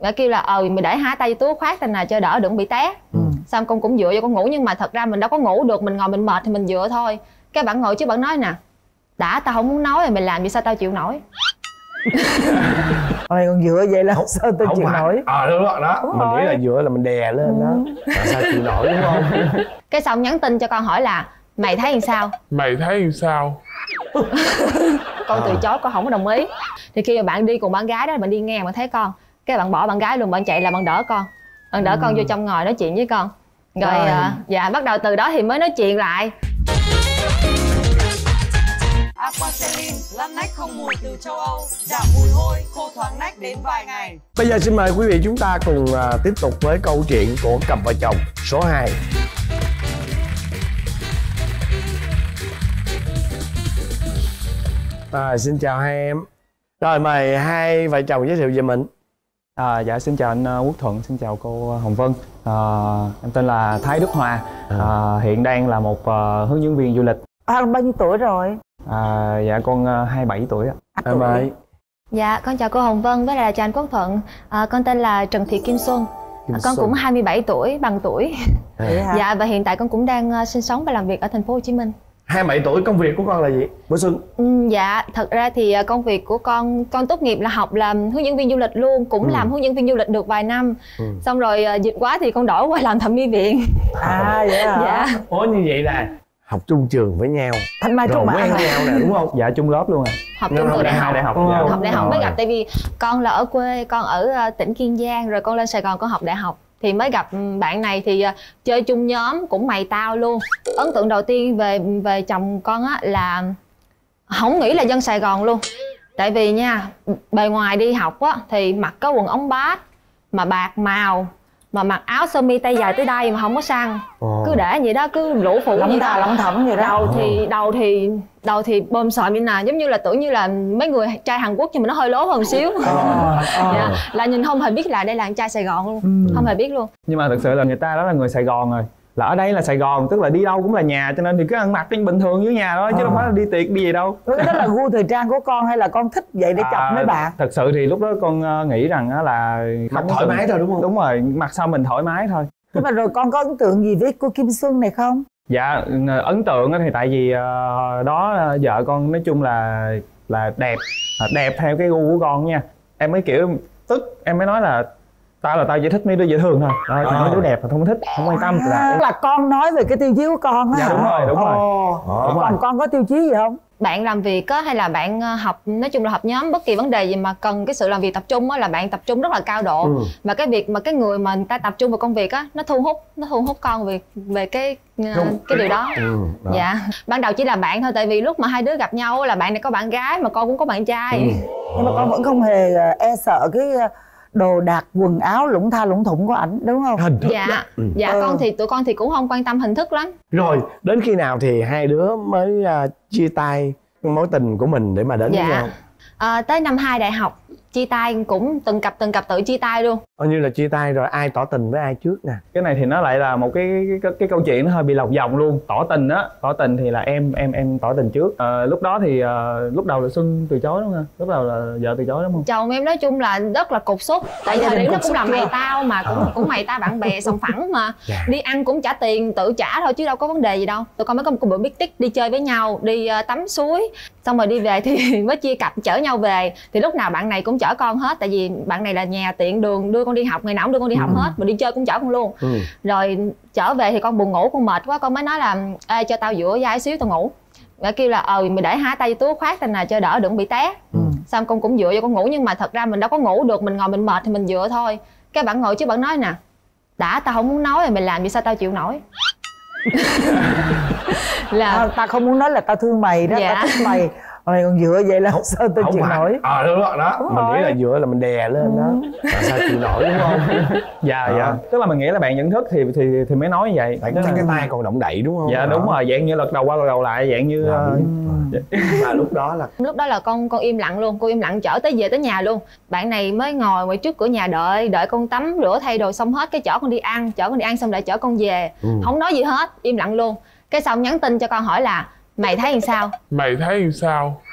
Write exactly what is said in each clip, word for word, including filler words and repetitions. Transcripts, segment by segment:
Và kêu là ờ mày để hai tay vô túi khoác tay nào cho đỡ đừng bị té. ừ. Xong con cũng dựa vô con ngủ, nhưng mà thật ra mình đâu có ngủ được, mình ngồi mình mệt thì mình dựa thôi. Cái bạn ngồi chứ bạn nói nè, đã tao không muốn nói rồi mày làm gì sao tao chịu nổi. Mày còn dựa vậy là sao tao chịu phải. nổi. Ờ đúng rồi đó, đúng mình rồi. Nghĩ là dựa là mình đè lên ừ. đó là sao chịu nổi đúng không. Cái xong nhắn tin cho con hỏi là mày thấy làm sao, mày thấy làm sao. Con từ chối, con không có đồng ý. Thì khi mà bạn đi cùng bạn gái đó, bạn đi ngang bạn thấy con, cái bạn bỏ bạn gái luôn, bạn chạy là bạn đỡ con, bạn đỡ ừ. con vô trong ngồi nói chuyện với con. Rồi à, dạ bắt đầu từ đó thì mới nói chuyện lại. Aquacelin, lăn nách không mùi từ châu Âu, giảm mùi hôi, khô thoáng nách đến vài ngày. Bây giờ xin mời quý vị chúng ta cùng uh, tiếp tục với câu chuyện của cặp vợ chồng số hai. À, xin chào hai em. Rồi mời hai vợ chồng giới thiệu về mình. À, dạ xin chào anh uh, Quốc Thuận, xin chào cô Hồng Vân. À, em tên là Thái Đức Hòa, à, hiện đang là một uh, hướng dẫn viên du lịch. À, bao nhiêu tuổi rồi? À, dạ con uh, hai mươi bảy tuổi ạ. Em ơi. Dạ con chào cô Hồng Vân với lại chào anh Quốc Thuận. À, con tên là Trần Thị Kim Xuân. Kim con Xuân. Cũng hai mươi bảy tuổi, bằng tuổi. À. Dạ và hiện tại con cũng đang uh, sinh sống và làm việc ở thành phố Hồ Chí Minh. hai mươi bảy tuổi, công việc của con là gì? Bữa Xuân. Ừ, dạ thật ra thì công việc của con con tốt nghiệp là học làm hướng dẫn viên du lịch luôn, cũng ừ. làm hướng dẫn viên du lịch được vài năm. ừ. Xong rồi dịch quá thì con đổi qua làm thẩm mỹ viện. À vậy hả? Dạ. Ủa như vậy là học chung trường với nhau, Thanh Mai rồi quen nhau nè đúng không? Dạ chung lớp luôn à. Học chung từ đại học, đại học, dạ. học đại học mới gặp, tại vì con là ở quê, con ở tỉnh Kiên Giang, rồi con lên Sài Gòn con học đại học thì mới gặp bạn này, thì uh, chơi chung nhóm cũng mày tao luôn. Ấn tượng đầu tiên về về chồng con á là không nghĩ là dân Sài Gòn luôn. Tại vì nha, bề ngoài đi học á thì mặc có quần ống bát mà bạc màu, mà mặc áo sơ mi tay dài tới đây mà không có săn. Ồ. Cứ để vậy đó, cứ lũ phụ lỏng thà lỏng thỏng vậy đó. Đầu thì đầu thì đầu thì bơm sòm như nào, giống như là tưởng như là mấy người trai Hàn Quốc nhưng mà nó hơi lố hơn xíu. Ờ. Dạ. Là nhìn không hề biết là đây là anh trai Sài Gòn luôn. ừ. Không hề biết luôn. Nhưng mà thực sự là người ta đó là người Sài Gòn rồi, là ở đây là Sài Gòn, tức là đi đâu cũng là nhà, cho nên thì cứ ăn mặc trên bình thường dưới nhà thôi, chứ đâu phải là đi tiệc đi gì đâu. Đó là gu thời trang của con hay là con thích vậy để chọc à, mấy bạn? Thật sự thì lúc đó con nghĩ rằng là mặc thoải mái thôi đúng không? Đúng rồi, mặc sao mình thoải mái thôi. Nhưng mà rồi con có ấn tượng gì với cô Kim Xuân này không? Dạ ấn tượng thì tại vì đó vợ con nói chung là là đẹp, đẹp theo cái gu của con nha. Em mới kiểu tức, em mới nói là tao là tao chỉ thích mấy đứa dễ thương thôi, rồi còn mấy đứa đẹp mà không thích, không quan tâm. Là là con nói về cái tiêu chí của con á. Dạ đúng rồi, đúng rồi. Ồ, đúng rồi. Còn con có tiêu chí gì không? Bạn làm việc á hay là bạn học, nói chung là học nhóm, bất kỳ vấn đề gì mà cần cái sự làm việc tập trung á là bạn tập trung rất là cao độ. ừ. Và cái việc mà cái người mà người ta tập trung vào công việc á, nó thu hút nó thu hút con về về cái đúng. cái điều đó. Ừ, đó. Dạ ban đầu chỉ là bạn thôi, tại vì lúc mà hai đứa gặp nhau là bạn này có bạn gái mà con cũng có bạn trai. ừ. Nhưng mà con vẫn không hề e sợ cái đồ đạc quần áo lủng tha lủng thủng của ảnh đúng không? Hình thức dạ ừ. dạ ừ. con thì tụi con thì cũng không quan tâm hình thức lắm. Rồi đến khi nào thì hai đứa mới uh, chia tay mối tình của mình để mà đến dạ. với nhau? À, tới năm hai đại học chia tay, cũng từng cặp từng cặp tự chia tay luôn. Coi như là chia tay rồi ai tỏ tình với ai trước nè? Cái này thì nó lại là một cái cái, cái, cái câu chuyện nó hơi bị lọc vòng luôn. Tỏ tình á, tỏ tình thì là em em em tỏ tình trước. À, lúc đó thì uh, lúc đầu là Xuân từ chối đúng không? Lúc đầu là vợ từ chối đúng không? Chồng em nói chung là rất là cục xúc. Tại thời điểm nó cũng là mày tao mà cũng à. cũng mày tao bạn bè sòng phẳng mà. Yeah. Đi ăn cũng trả tiền tự trả thôi chứ đâu có vấn đề gì đâu. Tụi con mới có một bữa biết tích đi chơi với nhau, đi uh, tắm suối, xong rồi đi về thì mới chia cặp chở nhau về. Thì lúc nào bạn này cũng chở con hết, tại vì bạn này là nhà tiện đường, đưa con đi học, ngày nào cũng đưa con đi học ừ. hết, mà đi chơi cũng chở con luôn. ừ. Rồi trở về thì con buồn ngủ, con mệt quá, con mới nói là ê cho tao dựa vai xíu tao ngủ. Và kêu là ờ mày để hai tay vô túi khoác tay nào cho đỡ đừng bị té. ừ. Xong con cũng dựa vô con ngủ, nhưng mà thật ra mình đâu có ngủ được, mình ngồi mình mệt thì mình dựa thôi. Cái bạn ngồi chứ bạn nói nè, đã tao không muốn nói rồi mày làm gì sao tao chịu nổi. Là à, tao không muốn nói là tao thương mày đó. Dạ. Tao thích mày, mày còn dựa vậy là sao tao chịu phải. Nổi. Ờ à, đúng rồi đó, đúng mình rồi. Nghĩ là dựa là mình đè lên ừ. đó là sao chịu nổi đúng không? Dạ à. dạ, tức là mình nghĩ là bạn nhận thức thì thì thì mới nói như vậy. Tại cái, cái tay còn động đậy đúng không? Dạ đúng rồi, dạng như lật đầu qua lật đầu lại, dạng như dạ, uh... mà lúc đó là lúc đó là con con im lặng luôn, con im lặng chở tới về tới nhà luôn. Bạn này mới ngồi ngoài trước cửa nhà đợi đợi con tắm rửa thay đồ xong hết, cái chở con đi ăn, chở con đi ăn xong lại chở con về. ừ. Không nói gì hết, im lặng luôn. Cái xong nhắn tin cho con hỏi là mày thấy làm sao, mày thấy làm sao.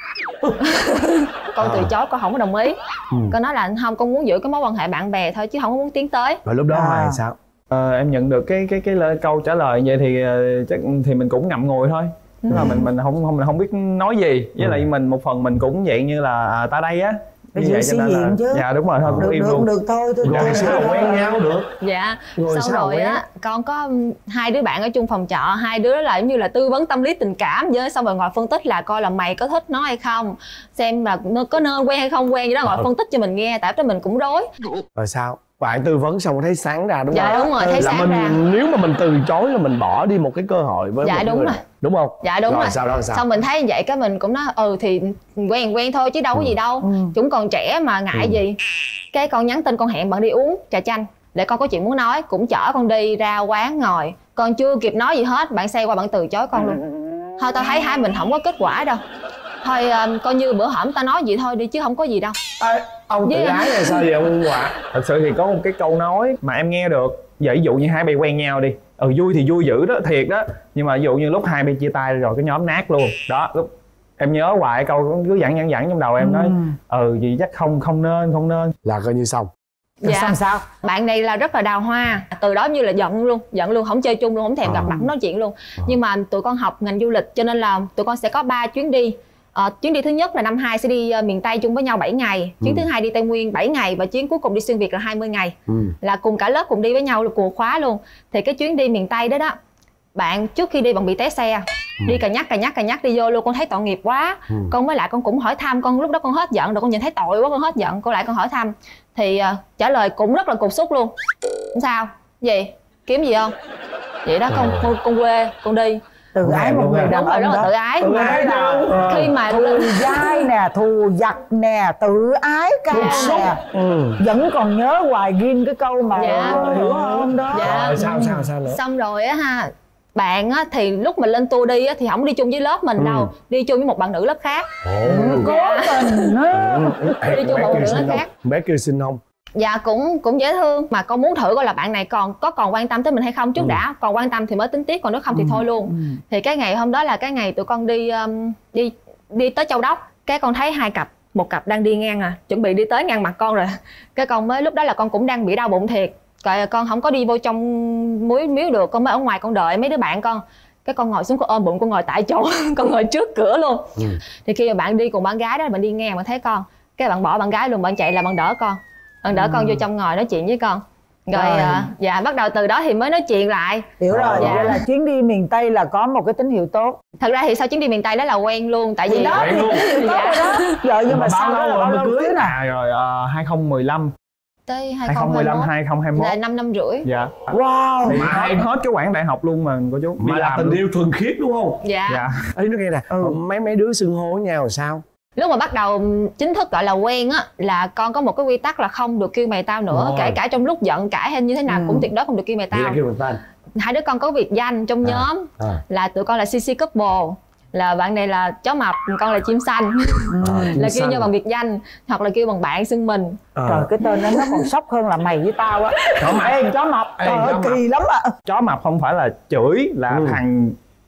Con từ chối, con không có đồng ý. Ừ. Con nói là không, con muốn giữ cái mối quan hệ bạn bè thôi chứ không có muốn tiến tới. Rồi lúc đó À. Hoài sao? Ờ, em nhận được cái cái cái lời, câu trả lời vậy thì ờ, chắc thì mình cũng ngậm ngùi thôi. Tức là mình mình không không mình không biết nói gì, với Ừ. lại mình một phần mình cũng dạng như là à, ta đây á. Phải Như giữ vậy cho sĩ nên là- diện chứ. Dạ đúng rồi, thôi Được cũng im được luôn. được thôi tôi Rồi tôi- sao tôi- quen nhau được? Dạ. Rồi Xong sao rồi quen? á, con có hai đứa bạn ở chung phòng trọ, hai đứa là giống như là tư vấn tâm lý tình cảm với, xong rồi ngồi phân tích là coi là mày có thích nó hay không, xem là nó có nên quen hay không quen, gì đó ngồi Ờ. phân tích cho mình nghe, tại đó mình cũng rối. Rồi sao? Bạn tư vấn xong thấy sáng ra đúng Dạ, không? đúng rồi, thấy là sáng mình, ra. Nếu mà mình từ chối là mình bỏ đi một cái cơ hội với Dạ, một đúng người rồi. này. Đúng không? Dạ đúng rồi, rồi. sao đó sao? Xong mình thấy như vậy cái mình cũng nói ừ thì quen quen thôi chứ đâu có gì đâu. Ừ. Chúng còn trẻ mà ngại Ừ. gì. Cái con nhắn tin con hẹn bạn đi uống trà chanh để con có chuyện muốn nói, cũng chở con đi ra quán ngồi. Con chưa kịp nói gì hết, bạn xe qua bạn từ chối con luôn. Thôi tao thấy hai mình không có kết quả đâu. Thôi um, coi như bữa hổm tao nói vậy thôi đi chứ không có gì đâu. Ê, ông tự Với- ái hay sao vậy ông Hòa? Thật sự thì có một cái câu nói mà em nghe được, ví dụ như hai bên quen nhau đi, ừ vui thì vui dữ đó, thiệt đó, nhưng mà ví dụ như lúc hai bên chia tay rồi cái nhóm nát luôn đó. Lúc em nhớ hoài câu cứ dặn dặn dặn trong đầu em nói ừ gì chắc không không nên không nên. Là coi như xong. Rồi Dạ. xong sao? Bạn này là rất là đào hoa, từ đó như là giận luôn, giận luôn, không chơi chung luôn, không thèm gặp Ờ. mặt nói chuyện luôn. Nhưng mà tụi con học ngành du lịch cho nên là tụi con sẽ có ba chuyến đi. Ờ, chuyến đi thứ nhất là năm hai sẽ đi uh, miền Tây chung với nhau bảy ngày, chuyến Ừ. thứ hai đi Tây Nguyên bảy ngày và chuyến cuối cùng đi xuyên Việt là hai mươi ngày, Ừ. là cùng cả lớp cùng đi với nhau là cùng khóa luôn. Thì cái chuyến đi miền Tây đó đó, bạn trước khi đi bạn bị té xe, đi cà nhắc cà nhắc cà nhắc đi vô luôn, con thấy tội nghiệp quá. Ừ. Con với lại con cũng hỏi thăm, con lúc đó con hết giận rồi, con nhìn thấy tội quá con hết giận, con lại con hỏi thăm thì uh, trả lời cũng rất là cục xúc luôn. Không sao gì kiếm gì không vậy đó, con con, con quê con đi. Tự Đúng ái rồi, một đúng người rồi. đàn Đúng rồi, ông rất là đó. tự ái. Tự Mà ái chứ. khi mà Thù dai nè, thù giặc nè, tự ái cao nè. Ừ. Vẫn còn nhớ hoài ghim cái câu mà Dạ. hiểu không đó. Dạ. Rồi sao sao sao nữa? xong rồi á ha, bạn á thì lúc mà lên tour đi á thì không đi chung với lớp mình Ừ. đâu, đi chung với một bạn nữ lớp khác. Ồ. Cố tình á. Đi chung Bé một kia nữ xinh lớp không? khác. Bé kia xinh không? Dạ cũng cũng dễ thương, mà con muốn thử coi là bạn này còn có còn quan tâm tới mình hay không trước Ừ. đã, còn quan tâm thì mới tính tiếp, còn nếu không thì thôi luôn. Thì cái ngày hôm đó là cái ngày tụi con đi um, đi đi tới Châu Đốc, cái con thấy hai cặp, một cặp đang đi ngang à, chuẩn bị đi tới ngang mặt con rồi. Cái con mới lúc đó là con cũng đang bị đau bụng thiệt, rồi con không có đi vô trong muối miếu được, con mới ở ngoài con đợi mấy đứa bạn con. Cái con ngồi xuống con ôm bụng con ngồi tại chỗ con ngồi trước cửa luôn. Ừ. Thì khi mà bạn đi cùng bạn gái đó, bạn đi ngang bạn thấy con, cái bạn bỏ bạn gái luôn, bạn chạy là bạn đỡ con, bạn đỡ con vô trong ngồi nói chuyện với con. Rồi, Rồi. à, dạ bắt đầu từ đó thì mới nói chuyện lại. Hiểu rồi, Dạ. vậy là chuyến đi miền Tây là có một cái tín hiệu tốt. Thật ra thì sau chuyến đi miền Tây đó là quen luôn, tại vì Thì đó Quen thì luôn. tín hiệu tốt rồi đó. Rồi nhưng mà sau đó là bao lâu cưới nè? À rồi uh, hai không một năm tới hai không một lăm hai không hai mốt. là năm năm rưỡi. Dạ. Wow. Thì hết, hết cái quãng đại học luôn mà cô chú. Mà là tình luôn. yêu thuần khiết đúng không? Dạ. Dạ. Ê nó nghe nè, Ừ. mấy mấy đứa xưng hô với nhau làm sao? Lúc mà bắt đầu chính thức gọi là quen á, là con có một cái quy tắc là không được kêu mày tao nữa, Rồi. kể cả trong lúc giận cãi hay như thế nào Ừ. cũng tuyệt đối không được kêu mày Vậy tao. là kêu người ta. Hai đứa con có biệt danh trong À. nhóm À. là tụi con là xê xê couple, là bạn này là chó mập, con là chim xanh. À, Là chim kêu nhau xanh. bằng biệt danh hoặc là kêu bằng bạn xưng mình. À. Trời, cái tên đó nó còn sốc hơn là mày với tao á. Chó mập. Ê, chó mập. Ê, Trời ơi, chó mập. kỳ lắm ạ. Chó mập không phải là chửi, là Ừ. thằng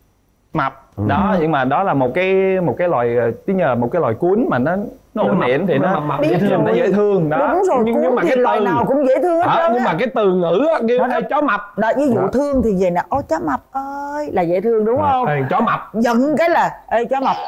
mập. Ừ. Đó, nhưng mà đó là một cái một cái loài tiếng nhờ một cái loài cuốn mà nó nó ổn định thì nó nó mập mập dễ dễ thương. thương, nó dễ thương đó. Đúng rồi, nhưng- nhưng cuốn mà thì cái loài từ- nào cũng dễ thương hết À, trơn nhưng á. mà cái từ ngữ á, kêu Đó, đó. "Ê, chó mập. Đó, ví dụ Đó. thương thì vậy nè, ô chó mập ơi, là dễ thương đúng không? Ê, chó mập. Giận cái là, ê chó mập,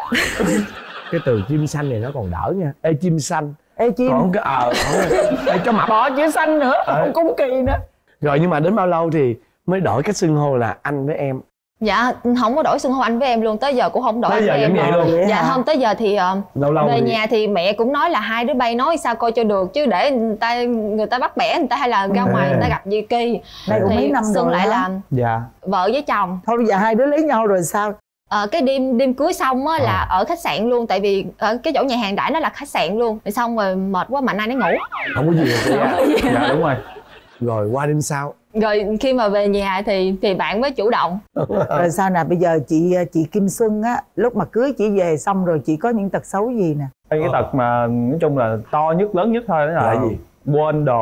Cái từ chim xanh này nó còn đỡ nha. Ê chim xanh. ê chim, Còn cái ờ còn ê chó mập. bỏ chữ xanh nữa, Ờ. không cũng kỳ nữa. Rồi nhưng mà đến bao lâu thì mới đổi cách xưng hô là anh với em? Dạ không có đổi xưng hô anh với em luôn, tới giờ cũng không đổi Tới anh giờ với vẫn em. vậy luôn? Vậy Dạ hả? không, tới giờ thì ờ, Lâu lâu về thì- nhà thì mẹ cũng nói là hai đứa bay nói sao coi cho được, chứ để người ta người ta bắt bẻ người ta hay là ra Ừ. ngoài người ta gặp gì kỳ. Đây cũng mấy Thì năm xưng rồi lại hả? là Dạ. vợ với chồng. Thôi bây giờ hai đứa lấy nhau rồi sao? Ờ, cái đêm đêm cưới xong á là Ờ. ở khách sạn luôn, tại vì ở cái chỗ nhà hàng đãi nó là khách sạn luôn. Rồi xong rồi mệt quá mạnh ai nấy ngủ. Không có gì hết. Dạ, dạ đúng rồi. Rồi qua đêm sau. Rồi khi mà về nhà thì thì bạn mới chủ động. Rồi sao nè, bây giờ chị chị Kim Xuân á, lúc mà cưới chị về xong rồi chị có những tật xấu gì nè? Cái tật mà nói chung là to nhất lớn nhất thôi đó là Là gì? quên đồ.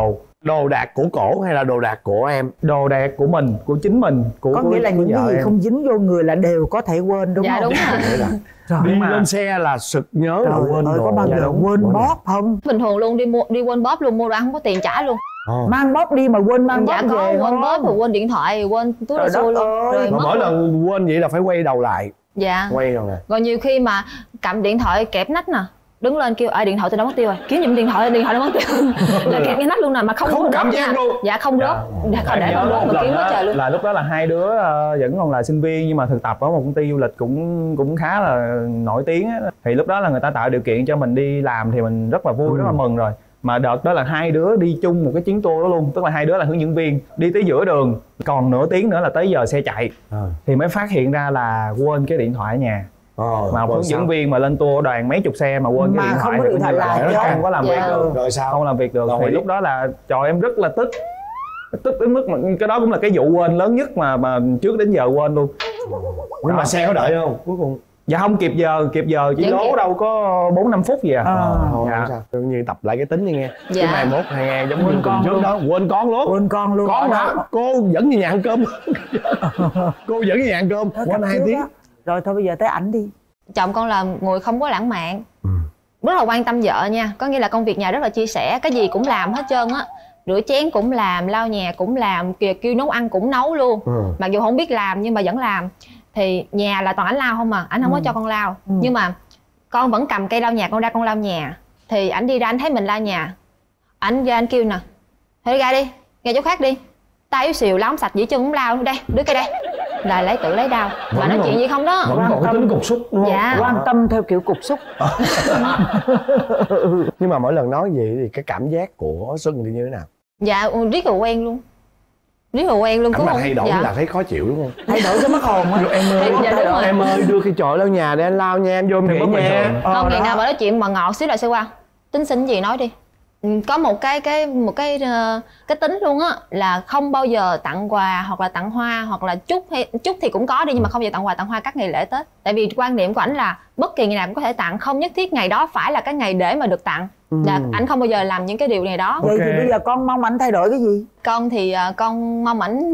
Đồ đạc của cổ hay là đồ đạc của em? Đồ đạc của mình, của chính mình, của có nghĩa là của những cái gì em. không dính vô người là đều có thể quên đúng Dạ không? đúng rồi. Là Rồi. đi mà- lên xe là sực nhớ là Trời quên ơi, đồ. có bao Dạ giờ đúng, quên rồi. bóp không? Bình thường luôn, đi mua đi quên bóp luôn, mua đồ ăn không có tiền trả luôn. Ồ. Mang bóp đi mà quên mang Dạ bóp có, về quên không? bóp rồi quên điện thoại, quên túi Trời cao su đất luôn. ơi. Rồi Mà mất mỗi luôn. lần quên vậy là phải quay đầu lại. Dạ. Quay rồi nè. Rồi nhiều khi mà cầm điện thoại kẹp nách nè, đứng lên kêu ai điện thoại tôi đã mất tiêu rồi, kiếm giùm điện thoại, điện thoại đã mất tiêu. Là kẹp cái nách luôn nè, mà không Không rớt cảm nha. giác luôn. Dạ không rớt. Dạ, Em để nhớ không rớt một mà lần kiếm quá đó trời luôn. là lúc đó là hai đứa ờ, vẫn còn là sinh viên nhưng mà thực tập ở một công ty du lịch cũng cũng khá là nổi tiếng á. Thì lúc đó là người ta tạo điều kiện cho mình đi làm thì mình rất là vui, Ừ. rất là mừng rồi. Mà đợt đó là hai đứa đi chung một cái chuyến tour đó luôn, tức là hai đứa là hướng dẫn viên, đi tới giữa đường còn nửa tiếng nữa là tới giờ xe chạy Ờ. thì mới phát hiện ra là quên cái điện thoại ở nhà. Ờ, Mà rồi hướng sao? dẫn viên mà lên tour đoàn mấy chục xe mà quên Mà cái điện không thoại có thì điện thoại coi như là lại nó chứ. không có làm Dạ. việc được. Rồi sao? Không làm việc được Rồi. thì lúc đó là trời em rất là tức, tức đến mức mà cái đó cũng là cái vụ quên lớn nhất mà mà trước đến giờ quên luôn. Nhưng mà xe có đợi không? Cuối cùng Dạ không kịp giờ, kịp giờ chỉ Vẫn lố kịp. đâu có bốn năm phút gì à. À. thôi Dạ. không sao. Tự nhiên tập lại cái tính đi nghe. Dạ. Cái mai mốt hai nghe giống như Quên tuần con trước luôn. đó, quên con luôn. Quên con luôn. Con Ở hả? đó. Cô dẫn về nhà ăn cơm. Cô dẫn về nhà ăn cơm. Thôi, Quên cặp hai trước tiếng. á. Rồi thôi bây giờ tới ảnh đi. Chồng con là người không có lãng mạn, Ừ. rất là quan tâm vợ nha, có nghĩa là công việc nhà rất là chia sẻ, cái gì cũng làm hết trơn á, rửa chén cũng làm, lau nhà cũng làm, kìa kêu nấu ăn cũng nấu luôn. Ừ. Mặc dù không biết làm nhưng mà vẫn làm. Thì nhà là toàn ảnh lau không mà, ảnh không Ừ. có cho con lau. Ừ. Nhưng mà con vẫn cầm cây lau nhà, con ra con lau nhà. Thì ảnh đi ra ảnh thấy mình lau nhà, ảnh ra ảnh kêu nè, thôi ra đi, ra chỗ khác đi, tay yếu xìu lau không sạch dĩ chân cũng lau, đây đưa cây đây, là lấy tự lấy đau. Mà Vẫn nói còn- chuyện gì không đó. Vẫn còn cái tính cục xúc đúng không? Dạ. Quan tâm theo kiểu cục xúc. Nhưng mà mỗi lần nói vậy thì cái cảm giác của Xuân thì như thế nào? Dạ riết rồi quen luôn, riết rồi quen luôn. Ảnh cũng mà không- thay đổi dạ. là thấy khó chịu đúng không? Thay đổi cái mất hồn á. Em ơi, Dạ, đúng rồi. em ơi đưa cái chổi lau nhà để anh lau nha, em vô em Thì nghỉ bất bình nha. thường. Ờ, Không, ngày đó. nào mà nói chuyện mà ngọt xíu là sẽ qua tính xin gì nói đi. Ừ, có một cái cái một cái ờ, cái tính luôn á là không bao giờ tặng quà hoặc là tặng hoa hoặc là chúc hay chúc thì cũng có đi nhưng mà không bao giờ tặng quà tặng hoa các ngày lễ Tết. Tại vì quan niệm của ảnh là bất kỳ ngày nào cũng có thể tặng, không nhất thiết ngày đó phải là cái ngày để mà được tặng. Là ảnh không bao giờ làm những cái điều này đó. Vậy thì Ok. bây giờ con mong ảnh thay đổi cái gì? Con thì ờ, con mong ảnh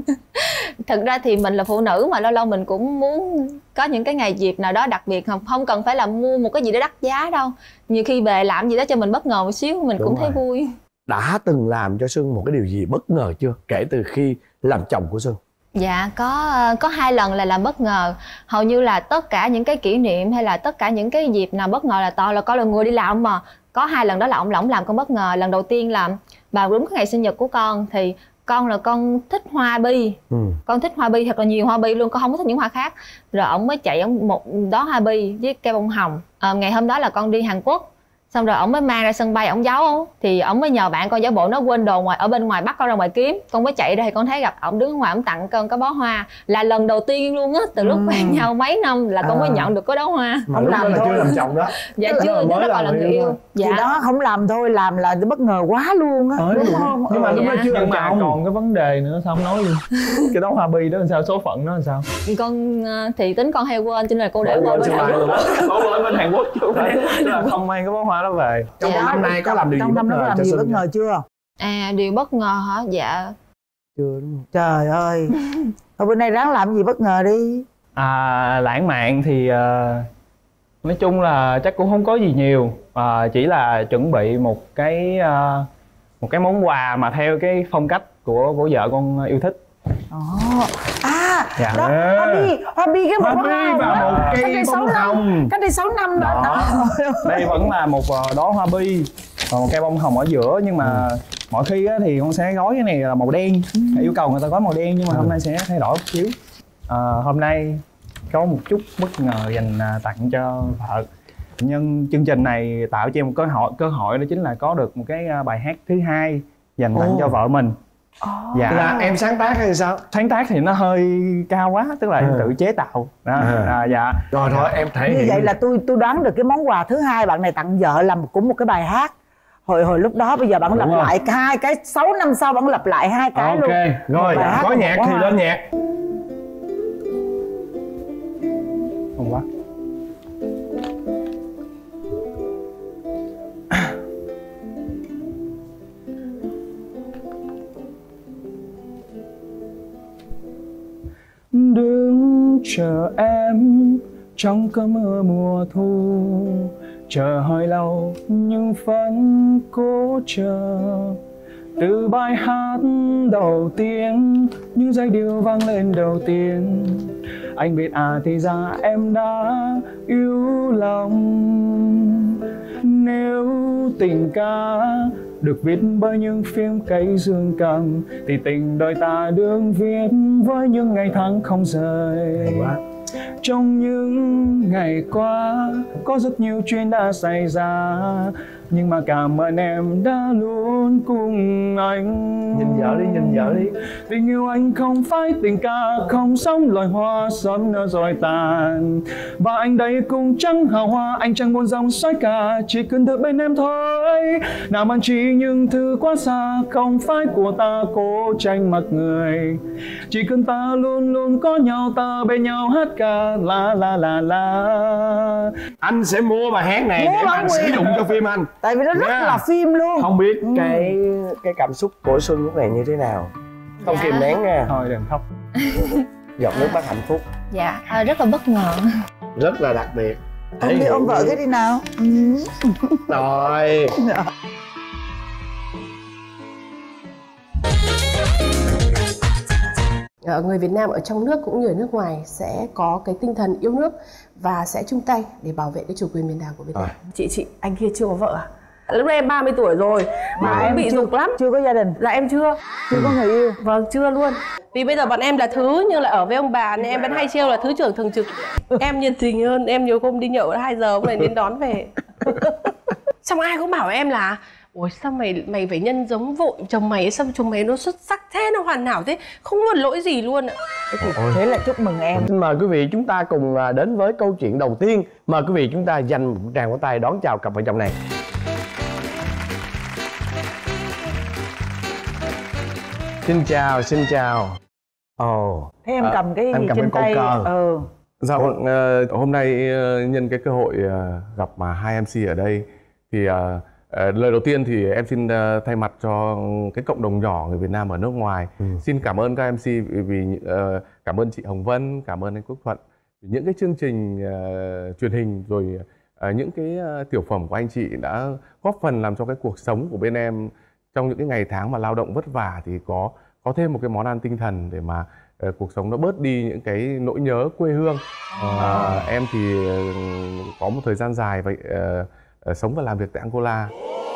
thực ra thì mình là phụ nữ mà lâu lâu mình cũng muốn có những cái ngày dịp nào đó đặc biệt, không không cần phải là mua một cái gì đó đắt giá đâu, nhiều khi về làm gì đó cho mình bất ngờ một xíu mình Đúng cũng thấy rồi. vui. Đã từng làm cho Xuân một cái điều gì bất ngờ chưa? Kể từ khi làm chồng của Xuân. Dạ có có hai lần là làm bất ngờ, hầu như là tất cả những cái kỷ niệm hay là tất cả những cái dịp nào bất ngờ là toàn là con là người đi làm mà. Có hai lần đó là ông lỏng làm con bất ngờ. Lần đầu tiên là vào đúng cái ngày sinh nhật của con thì con là con thích hoa bi, Ừ. con thích hoa bi thật là nhiều hoa bi luôn, con không có thích những hoa khác. Rồi ổng mới chạy ổng một đó hoa bi với cây bông hồng. À, ngày hôm đó là con đi Hàn Quốc, xong rồi ổng mới mang ra sân bay ổng giấu, thì ổng mới nhờ bạn con giả bộ nó quên đồ ngoài ở bên ngoài, bắt con ra ngoài kiếm. Con mới chạy ra thì con thấy gặp ổng đứng ở ngoài, ổng tặng con cái bó hoa, là lần đầu tiên luôn á, từ lúc Ừ. quen nhau mấy năm là con mới À. nhận được cái đó hoa. Mà Không lúc làm đó là thôi. chưa làm chồng đó. Dạ Tức là chưa, mới lúc đó làm còn là người người yêu yêu. thôi. Thì Dạ đó không làm thôi, làm là bất ngờ quá luôn á. Ờ, Đúng đúng. không? Nhưng mà Ờ. lúc đó Dạ. chưa làm Nhưng mà chồng. còn cái vấn đề nữa sao không nói luôn. Cái đó hoa bi đó làm sao, số phận đó làm sao? con ờ, thì tính con hay quên cho nên là cô để Quên quên bên sân Hàn bay Quốc. luôn. Có ở bên Hàn Quốc chứ không phải tức là không mang cái bó hoa đó về. Trong Dạ. năm nay có làm điều gì Trong bất năm đó có ngờ làm cho gì Xuân bất ngờ chưa? À điều bất ngờ hả? Dạ chưa đúng không? Trời ơi. Thôi bữa nay ráng làm gì bất ngờ đi. À, lãng mạn thì ờ, nói chung là chắc cũng không có gì nhiều, à, chỉ là chuẩn bị một cái ờ, một cái món quà mà theo cái phong cách của của vợ con yêu thích. Ồ. À, Dạ. đó, hoa bi, hoa bi cái Hoa một bi hoa hồng và đó. một cây Cách đây bông sáu năm. hồng. Cách đây sáu năm đó. Đó. Đây vẫn là một ờ, đóa hoa bi và một cây bông hồng ở giữa, nhưng mà mọi khi á, thì con sẽ gói cái này là màu đen, yêu cầu người ta gói màu đen, nhưng mà hôm nay sẽ thay đổi một xíu. Ờ, hôm nay có một chút bất ngờ dành à, tặng cho vợ. Nhân chương trình này tạo cho em một cơ hội cơ hội đó chính là có được một cái à, bài hát thứ hai dành tặng Ồ. cho vợ mình. Dạ. Là em sáng tác hay sao? Sáng tác thì nó hơi cao quá, tức là em À. tự chế tạo đó. À. À, dạ. Rồi thôi em thể Như hiện. vậy là tôi tôi đoán được cái món quà thứ hai bạn này tặng vợ là một- cũng một cái bài hát. Hồi hồi lúc đó bây giờ bạn Đúng lặp không? lại cái hai cái sáu năm sau bạn lặp lại hai cái Ok, luôn. rồi Một bài hát có và một nhạc bó thì hoa. lên nhạc. Không quá. chờ em trong cơn mưa mùa thu, chờ hơi lâu nhưng vẫn cố chờ. Từ bài hát đầu tiên, những giai điệu vang lên đầu tiên, anh biết à thì ra em đã yêu lòng. Nếu tình ca được viết bởi những phim cây dương cầm, thì tình đời ta đương viết với những ngày tháng không rời. Trong những ngày qua có rất nhiều chuyện đã xảy ra, nhưng mà cảm ơn em đã luôn cùng anh. Nhìn vợ đi, nhìn vợ đi. Tình yêu anh không phải tình ca, không giống loài hoa sớm nở rồi tàn. Và anh đây cũng chẳng hào hoa, anh chẳng buồn dòng sói ca, chỉ cần được bên em thôi. Nào mang chỉ những thứ quá xa, không phải của ta cố tranh mặc người. Chỉ cần ta luôn luôn có nhau, ta bên nhau hát ca la la la la. Anh sẽ mua bài hát này Mua để bản anh quyền. sử dụng cho phim anh. Tại vì nó rất Yeah. là phim luôn. Không biết Ừ. cái cái cảm xúc của Xuân lúc này như thế nào? Không Dạ. kìm nén nha. Thôi đừng khóc. Giọt nước mắt hạnh phúc Dạ, à, rất là bất ngờ. rất là đặc biệt. Ôm đi, ôm vợ cái đi nào. Ừ. Rồi. Ở người Việt Nam ở trong nước cũng như ở nước ngoài sẽ có cái tinh thần yêu nước và sẽ chung tay để bảo vệ cái chủ quyền biển đảo của Việt Nam. À. Chị chị anh kia chưa có vợ à? Lúc đấy em ba mươi tuổi rồi mà em bị dục lắm. Chưa có gia đình, Là em chưa. chưa có người yêu. Vâng, chưa luôn. Vì bây giờ bọn em là thứ nhưng lại ở với ông bà nên em vẫn hay trêu là thứ trưởng thường trực. Em nhiệt tình hơn, em nhiều hôm đi nhậu hai giờ ông này đến đón về. Xong ai cũng bảo em là ôi sao mày mày phải nhân giống vội chồng mày, sao chồng mày nó xuất sắc thế, nó hoàn hảo thế, không có lỗi gì luôn ạ. Thế là chúc mừng em. Xin mời quý vị chúng ta cùng à, đến với câu chuyện đầu tiên. Mời quý vị chúng ta dành một tràng pháo tay đón chào cặp vợ chồng này. Xin chào, xin chào. Ồ. Oh. Thế em cầm cái em gì cầm trên cái tay? câu cờ. Ừ. Dạ vâng, ờ, hôm nay ờ, nhân cái cơ hội ờ, gặp mà hai em xê ở đây thì ờ, ờ, lời đầu tiên thì em xin ờ, thay mặt cho cái cộng đồng nhỏ người Việt Nam ở nước ngoài Ừ. xin cảm ơn các em xê vì, vì ờ, cảm ơn chị Hồng Vân, cảm ơn anh Quốc Thuận, những cái chương trình ờ, truyền hình rồi ờ, những cái ờ, tiểu phẩm của anh chị đã góp phần làm cho cái cuộc sống của bên em trong những cái ngày tháng mà lao động vất vả thì có có thêm một cái món ăn tinh thần để mà uh, cuộc sống nó bớt đi những cái nỗi nhớ quê hương. À, em thì uh, có một thời gian dài vậy uh, uh, sống và làm việc tại Angola.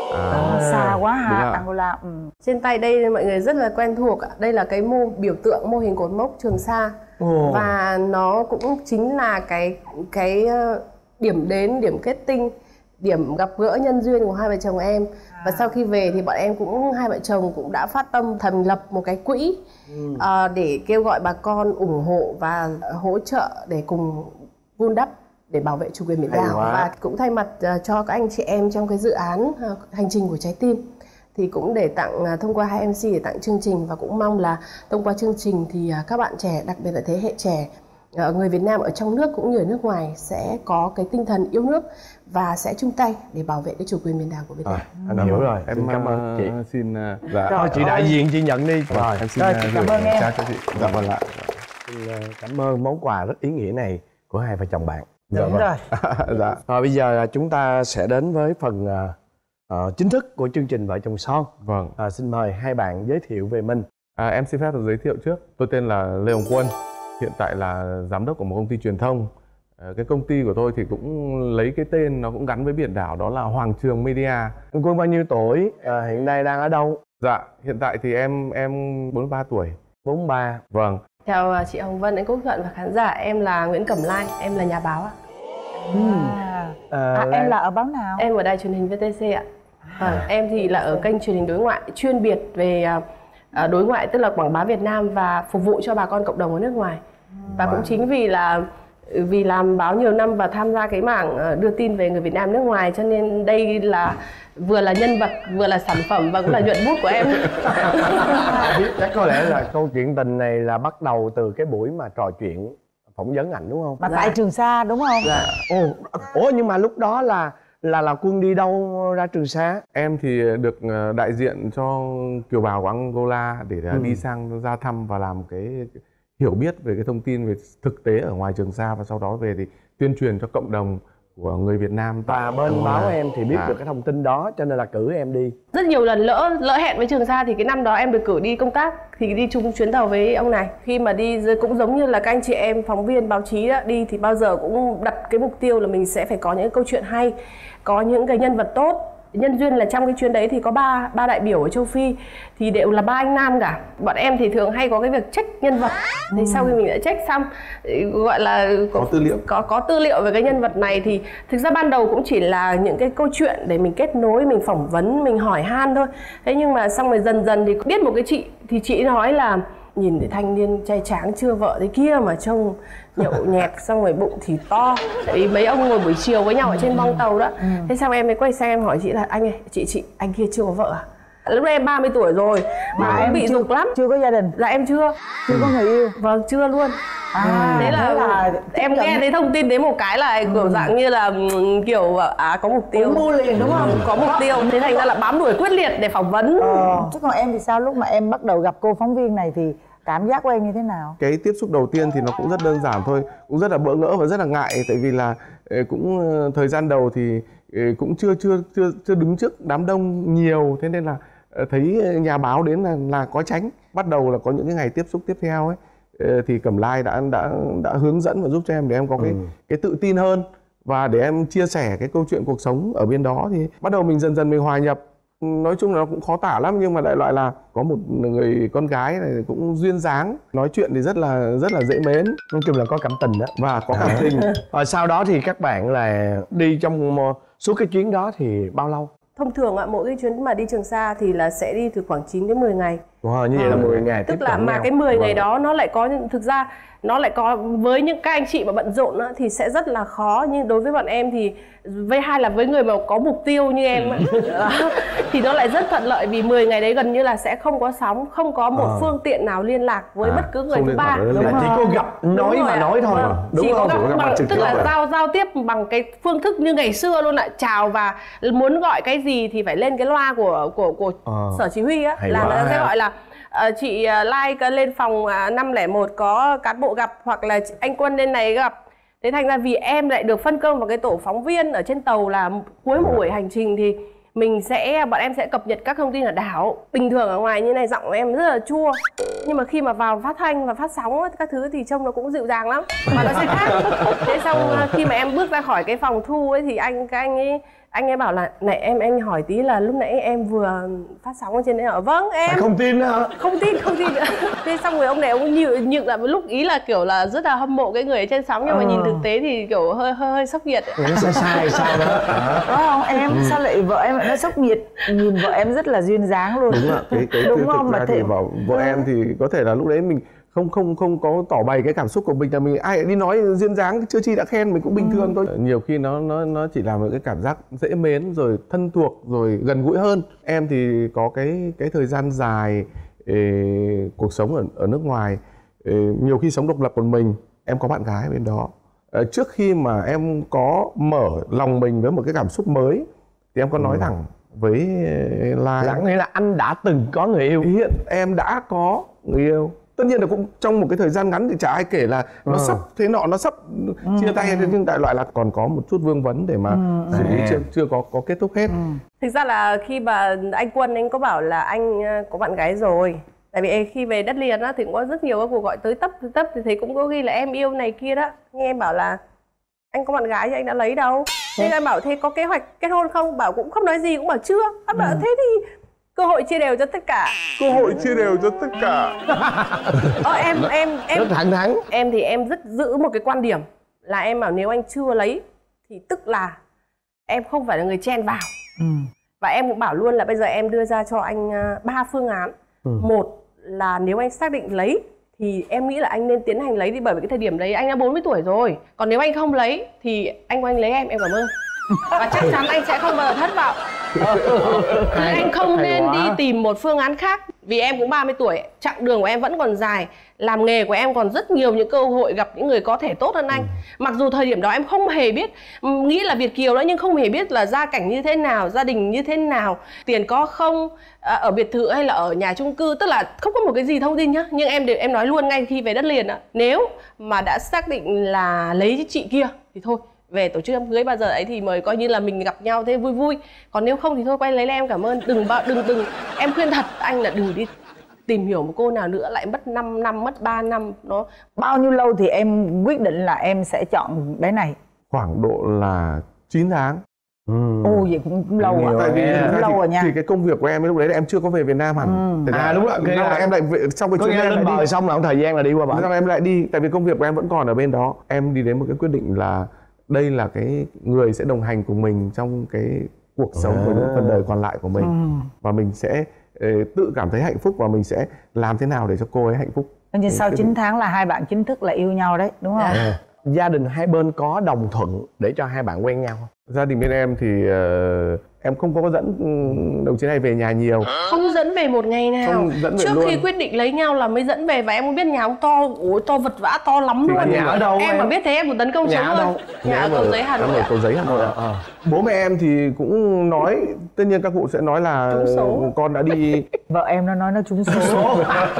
À, xa quá đúng ha, ạ. Angola. Ừ. Trên tay đây mọi người rất là quen thuộc ạ. Đây là cái mô biểu tượng mô hình cột mốc Trường Sa. Ồ. Và nó cũng chính là cái cái ờ, điểm đến, điểm kết tinh, điểm gặp gỡ nhân duyên của hai vợ chồng em. Và sau khi về thì bọn em cũng hai vợ chồng cũng đã phát tâm thành lập một cái quỹ Ừ. ờ, để kêu gọi bà con ủng hộ và hỗ trợ để cùng vun đắp để bảo vệ chủ quyền biển Hay đảo. quá. Và cũng thay mặt ờ, cho các anh chị em trong cái dự án ờ, hành trình của trái tim thì cũng để tặng ờ, thông qua hai em xê để tặng chương trình, và cũng mong là thông qua chương trình thì ờ, các bạn trẻ, đặc biệt là thế hệ trẻ ờ, người Việt Nam ở trong nước cũng như ở nước ngoài sẽ có cái tinh thần yêu nước và sẽ chung tay để bảo vệ cái chủ quyền biển đảo của Việt Nam. Rồi, anh hiểu rồi. Em Xin cảm ơn ờ, chị. xin ờ, dạ. Thôi chị đại diện chị nhận đi. Rồi, Em xin Rồi, ờ, chị cảm gửi ơn em. trao cho chị. Dạ vâng ạ. xin ờ, cảm ơn món quà rất ý nghĩa này của hai vợ chồng bạn. Đúng rồi. Dạ. Rồi bây giờ chúng ta sẽ đến với phần ờ, ờ, chính thức của chương trình Vợ chồng son. Vâng. À, xin mời hai bạn giới thiệu về mình. À, em xin phép được giới thiệu trước. Tôi tên là Lê Hồng Quân, hiện tại là giám đốc của một công ty truyền thông. À, cái công ty của tôi thì cũng lấy cái tên nó cũng gắn với biển đảo, đó là Hoàng Trường Media. Anh Quân bao nhiêu tuổi? À, hiện nay đang ở đâu? Dạ, hiện tại thì em em bốn mươi ba tuổi. bốn mươi ba. Vâng. Chào ờ, chị Hồng Vân, anh Quốc Thuận và khán giả. Em là Nguyễn Cẩm Lai, em là nhà báo ạ. À. À, À, Lan- em là ở báo nào? Em ở đài truyền hình vê tê xê ạ. Vâng, em thì là ở kênh truyền hình đối ngoại chuyên biệt về à, đối ngoại, tức là quảng bá Việt Nam và phục vụ cho bà con cộng đồng ở nước ngoài. Và cũng chính vì là vì làm báo nhiều năm và tham gia cái mảng à, đưa tin về người Việt Nam nước ngoài, cho nên đây là vừa là nhân vật, vừa là sản phẩm và cũng là nhuận bút của em. Chắc có lẽ là câu chuyện tình này là bắt đầu từ cái buổi mà trò chuyện phỏng vấn ảnh đúng không? Mà Dạ. tại Trường Sa đúng không? Dạ. Ồ, ủa nhưng mà lúc đó là là là Quân đi đâu ra Trường Sa? Em thì được ờ, đại diện cho kiều bào của Angola để ờ, Ừ. đi sang ra thăm và làm cái hiểu biết về cái thông tin về thực tế ở ngoài Trường Sa, và sau đó về thì tuyên truyền cho cộng đồng của người Việt Nam. Và bên báo em thì biết à. được cái thông tin đó cho nên là cử em đi. Rất nhiều lần lỡ lỡ hẹn với Trường Sa thì cái năm đó em được cử đi công tác thì đi chung chuyến tàu với ông này. Khi mà đi cũng giống như là các anh chị em phóng viên báo chí đó, đi thì bao giờ cũng đặt cái mục tiêu là mình sẽ phải có những câu chuyện hay, có những cái nhân vật tốt. Nhân duyên là trong cái chuyến đấy thì có ba ba đại biểu ở châu Phi thì đều là ba anh nam cả. Bọn em thì thường hay có cái việc check nhân vật. Thì ừ. sau khi mình đã check xong gọi là có, có tư liệu có có tư liệu về cái nhân vật này thì thực ra ban đầu cũng chỉ là những cái câu chuyện để mình kết nối, mình phỏng vấn, mình hỏi han thôi. Thế nhưng mà xong rồi dần dần thì biết một cái chị thì chị nói là nhìn thấy thanh niên trai tráng chưa vợ thế kia mà trông nhậu nhẹt, xong rồi bụng thì to. Tại vì mấy ông ngồi buổi chiều với nhau ở trên bong tàu đó. ừ. Thế xong em mới quay sang em hỏi chị là anh ơi, chị chị anh kia chưa có vợ à? Lúc đấy em ba mươi tuổi rồi mà à, em bị dục lắm. Chưa có gia đình? Dạ em chưa. Chưa có người yêu? Vâng, chưa luôn. À, thế là, là em nghe thấy thông tin đến một cái là ừ. kiểu dạng như là kiểu à có mục tiêu. Cũng mua liền đúng không? Có mục tiêu. Thế thành ra là bám đuổi quyết liệt để phỏng vấn. Ờ. Chứ còn em thì sao, lúc mà em bắt đầu gặp cô phóng viên này thì cảm giác của em như thế nào? Cái tiếp xúc đầu tiên thì nó cũng rất đơn giản thôi, cũng rất là bỡ ngỡ và rất là ngại, tại vì là cũng thời gian đầu thì cũng chưa chưa chưa chưa đứng trước đám đông nhiều, thế nên là thấy nhà báo đến là là có tránh. Bắt đầu là có những cái ngày tiếp xúc tiếp theo ấy thì Cẩm Lai đã đã đã hướng dẫn và giúp cho em để em có cái ừ. cái tự tin hơn, và để em chia sẻ cái câu chuyện cuộc sống ở bên đó thì bắt đầu mình dần dần mình hòa nhập. Nói chung là nó cũng khó tả lắm, nhưng mà đại loại là có một người con gái này cũng duyên dáng, nói chuyện thì rất là rất là dễ mến, nói chung là có cảm tình đó. Và có cảm tình. Rồi sau đó thì các bạn là đi trong suốt cái chuyến đó thì bao lâu? Thông thường ạ, mỗi cái chuyến mà đi Trường Sa thì là sẽ đi từ khoảng chín đến mười ngày. Wow, như vậy là mười ngày. Tức là mà cái mười ngày đó nó lại có, thực ra nó lại có với những các anh chị mà bận rộn á, thì sẽ rất là khó, nhưng đối với bọn em thì với hai là với người mà có mục tiêu như em á, thì nó lại rất thuận lợi, vì mười ngày đấy gần như là sẽ không có sóng, không có một à. phương tiện nào liên lạc với à, bất cứ người thứ ba. Đúng là chỉ có gặp nói mà nói thôi. Vâng. Đúng chỉ không? Có gặp bằng, tức là giao giao tiếp bằng cái phương thức như ngày xưa luôn ạ, chào và muốn gọi cái gì thì phải lên cái loa của của của à. sở chỉ huy á, là người ta sẽ gọi là Uh, chị uh, like uh, lên phòng uh, năm không một có cán bộ gặp, hoặc là anh Quân lên này gặp. Thế thành ra vì em lại được phân công vào cái tổ phóng viên ở trên tàu, là cuối một buổi hành trình thì mình sẽ bọn em sẽ cập nhật các thông tin ở đảo. Bình thường ở ngoài như này giọng của em rất là chua, nhưng mà khi mà vào phát thanh và phát sóng các thứ thì trông nó cũng dịu dàng lắm, mà nó sẽ khác. Thế xong khi mà em bước ra khỏi cái phòng thu ấy thì anh các anh ấy anh ấy bảo là này em anh hỏi tí là lúc nãy em vừa phát sóng ở trên đấy hả? Vâng em. Phải không tin hả? Không tin, không tin nữa. Thế xong rồi ông này ông nhịn nhịn lại một lúc, ý là kiểu là rất là hâm mộ cái người ở trên sóng, nhưng mà à. nhìn thực tế thì kiểu hơi hơi hơi sốc nhiệt. Nó sai sai sao đó. Có không em? Ừ. Sao lại vợ em lại nó sốc nhiệt? Nhìn vợ em rất là duyên dáng luôn. Đúng ạ. Cái cái đúng không? Mà thì thì vợ vợ ừ. em thì có thể là lúc đấy mình không không không có tỏ bày cái cảm xúc của mình, là mình ai đi nói duyên dáng chưa chi đã khen mình cũng bình ừ. thường thôi. Nhiều khi nó nó nó chỉ là một cái cảm giác dễ mến, rồi thân thuộc, rồi gần gũi hơn. Em thì có cái cái thời gian dài ê, cuộc sống ở ở nước ngoài, ê, nhiều khi sống độc lập một mình. Em có bạn gái bên đó. À, trước khi mà em có mở lòng mình với một cái cảm xúc mới thì em có nói ừ. thẳng với Lai. Lặng nghĩa là anh đã từng có người yêu. Hiện em đã có người yêu. Tất nhiên là cũng trong một cái thời gian ngắn thì chả ai kể là nó ừ. sắp thế nọ, nó sắp ừ. chia tay, nhưng đại loại là còn có một chút vương vấn để mà ừ. xử lý, chưa chưa có có kết thúc hết. Ừ. Thực ra là khi mà anh Quân anh có bảo là anh có bạn gái rồi, tại vì khi về đất liền á thì cũng có rất nhiều các cuộc gọi tới tấp tới tấp, thì thấy cũng có ghi là em yêu này kia đó, nhưng em bảo là anh có bạn gái thì anh đã lấy đâu. Thế anh bảo thế có kế hoạch kết hôn không, bảo cũng không nói gì, cũng bảo chưa. Anh bảo ừ. thế thì cơ hội chia đều cho tất cả. Cơ hội chia đều cho tất cả. Ờ, em em em rất thẳng thắn. Em thì em rất giữ một cái quan điểm là em bảo nếu anh chưa lấy thì tức là em không phải là người chen vào. Ừ. Và em cũng bảo luôn là bây giờ em đưa ra cho anh ba phương án. Ừ. Một là nếu anh xác định lấy thì em nghĩ là anh nên tiến hành lấy đi, bởi vì cái thời điểm đấy anh đã bốn mươi tuổi rồi. Còn nếu anh không lấy thì anh của anh lấy em, em cảm ơn. Và chắc chắn anh sẽ không bao giờ thất vọng. Anh không hay nên quá. đi tìm một phương án khác. Vì em cũng ba mươi tuổi, chặng đường của em vẫn còn dài. Làm nghề của em còn rất nhiều những cơ hội gặp những người có thể tốt hơn anh. ừ. Mặc dù thời điểm đó em không hề biết, nghĩ là Việt kiều đó, nhưng không hề biết là gia cảnh như thế nào, gia đình như thế nào, tiền có không, ở biệt thự hay là ở nhà chung cư. Tức là không có một cái gì thông tin nhá. Nhưng em em nói luôn ngay khi về đất liền ạ, nếu mà đã xác định là lấy chị kia thì thôi, về tổ chức đám cưới bao giờ ấy thì mời coi như là mình gặp nhau thế vui vui. Còn nếu không thì thôi quay lấy em cảm ơn. Đừng bao đừng đừng em khuyên thật anh là đừng đi tìm hiểu một cô nào nữa lại mất năm năm, mất ba năm. Nó bao nhiêu lâu thì em quyết định là em sẽ chọn bé này? Khoảng độ là chín tháng. Ừ. Ồ vậy cũng, cũng lâu Nhiều à. Tại vì em. Cũng thì, lâu rồi nha. thì cái công việc của em lúc đấy là em chưa có về Việt Nam hẳn. Ừ. Thế À, là- đúng rồi, thế cái là là- em lại về, trong cái Có chuyến nghĩa này em lên lại bờ đi. xong là một thời gian là đi qua Thế bển. là em lại đi, tại vì công việc của em vẫn còn ở bên đó. Em đi đến một cái quyết định là đây là cái người sẽ đồng hành cùng mình trong cái cuộc sống của những phần đời còn lại của mình. Ừ. Và mình sẽ ờ, tự cảm thấy hạnh phúc và mình sẽ làm thế nào để cho cô ấy hạnh phúc. Nên sau Cái- chín tháng là hai bạn chính thức là yêu nhau đấy, đúng không? À, gia đình hai bên có đồng thuận để cho hai bạn quen nhau không? Gia đình bên em thì ờ, em không có dẫn ừ, đồng chí này về nhà nhiều. không dẫn về một ngày nào. Không dẫn về Trước luôn. khi quyết định lấy nhau là mới dẫn về. Và em không biết nhà ông to, ôi to vật vã to lắm Thì luôn. nhà ở đâu Em em? mà biết thế em cũng tấn công Nhà sống ở luôn. đâu? Nhà ở em Cầu Giấy Hà em Nội ở ạ. Cầu Giấy Hà Nội ạ. Ờ. Bố mẹ em thì cũng nói, tất nhiên các cụ sẽ nói là Trúng số. con đã đi. Vợ em nó nói nó trúng số.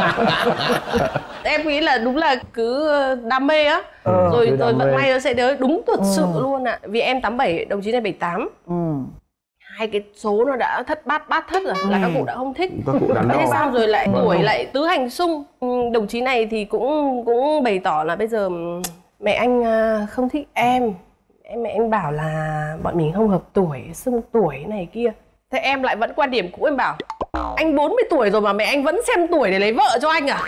Em nghĩ là đúng là cứ đam mê á. Ừ, Rồi cứ rồi đam vận mê. may nó sẽ đến đúng thật sự Ừ. luôn ạ. Vì em tám bảy, đồng chí này bảy tám. Ừ. Hai cái số nó đã thất bát bát thất rồi, là các cụ đã không thích. Các cụ đắn đo. Thế xong rồi lại Vâng. tuổi lại tứ hành xung. Ừ, đồng chí này thì cũng cũng bày tỏ là bây giờ ừm, mẹ anh à, không thích em. Em mẹ anh bảo là bọn mình không hợp tuổi, xung tuổi này kia. Thế em lại vẫn quan điểm cũ, em bảo anh bốn mươi tuổi rồi mà mẹ anh vẫn xem tuổi để lấy vợ cho anh à?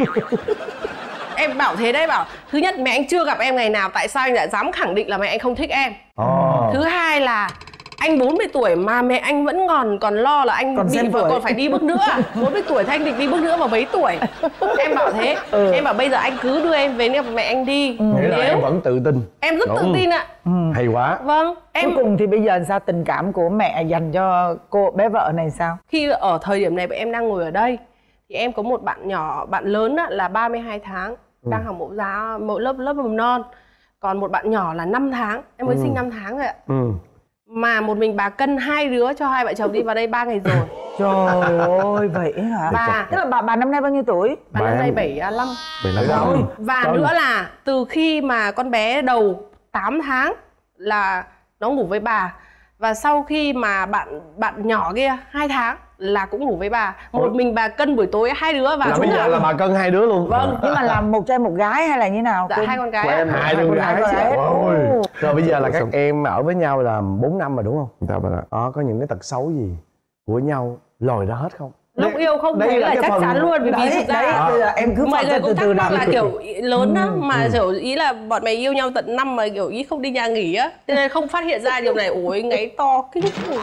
Em bảo thế đấy, bảo thứ nhất mẹ anh chưa gặp em ngày nào, tại sao anh lại dám khẳng định là mẹ anh không thích em? Ồ. Thứ hai là anh bốn mươi tuổi mà mẹ anh vẫn còn còn lo là anh Còn bị xem vợ tuổi. còn phải đi bước nữa à? bốn mươi tuổi thì anh định đi bước nữa mà mấy tuổi? Em bảo thế. Ừ. Em bảo bây giờ anh cứ đưa em về nhà mẹ anh đi. Nghĩa là Nếu em vẫn tự tin. em rất tự Đúng. tin ạ. Hay quá. Vâng, em Cuối cùng thì bây giờ sao, tình cảm của mẹ dành cho cô bé vợ này sao? khi ở thời điểm này em đang ngồi ở đây thì em có một bạn nhỏ, bạn lớn á, là ba mươi hai tháng, đang học mẫu giáo, mẫu lớp lớp mầm non. Còn một bạn nhỏ là năm tháng, em mới sinh năm tháng rồi ạ. Ừ. Mà một mình bà cân hai đứa cho hai vợ chồng đi vào đây ba ngày rồi. Trời ơi, vậy hả? Bà Tức là bà bà năm nay bao nhiêu tuổi? bà Bà năm nay em- bảy lăm. Bảy năm Rồi. rồi. Và Trời. nữa là từ khi mà con bé đầu tám tháng là nó ngủ với bà. Và sau khi mà bạn bạn nhỏ kia hai tháng là cũng ngủ với bà. Một Ủa? mình bà cân buổi tối hai đứa và Là bây chúng giờ là bà cân hai đứa luôn. Vâng. Nhưng mà làm một trai một gái hay là như nào? Dạ Cô? hai con gái Của ạ. em Hai đứa con gái. gái. Trời ơi. Ồ. Rồi bây giờ là các Xong. em ở với nhau là bốn năm rồi đúng không? Dạ vâng ạ. Đó, có những cái tật xấu gì của nhau lòi ra hết không? Lúc yêu không đây thấy là là cái chắc phần- chắn luôn. Vì Đấy, thực ra đấy, bây giờ em cứ mọi phân người tích cũng từ từ thắc mắc nào. là kiểu lớn á, mà kiểu ý là bọn mày yêu nhau tận năm mà kiểu ý không đi nhà nghỉ á, cho nên không phát hiện ra điều này. Ôi ngáy to kinh khủng.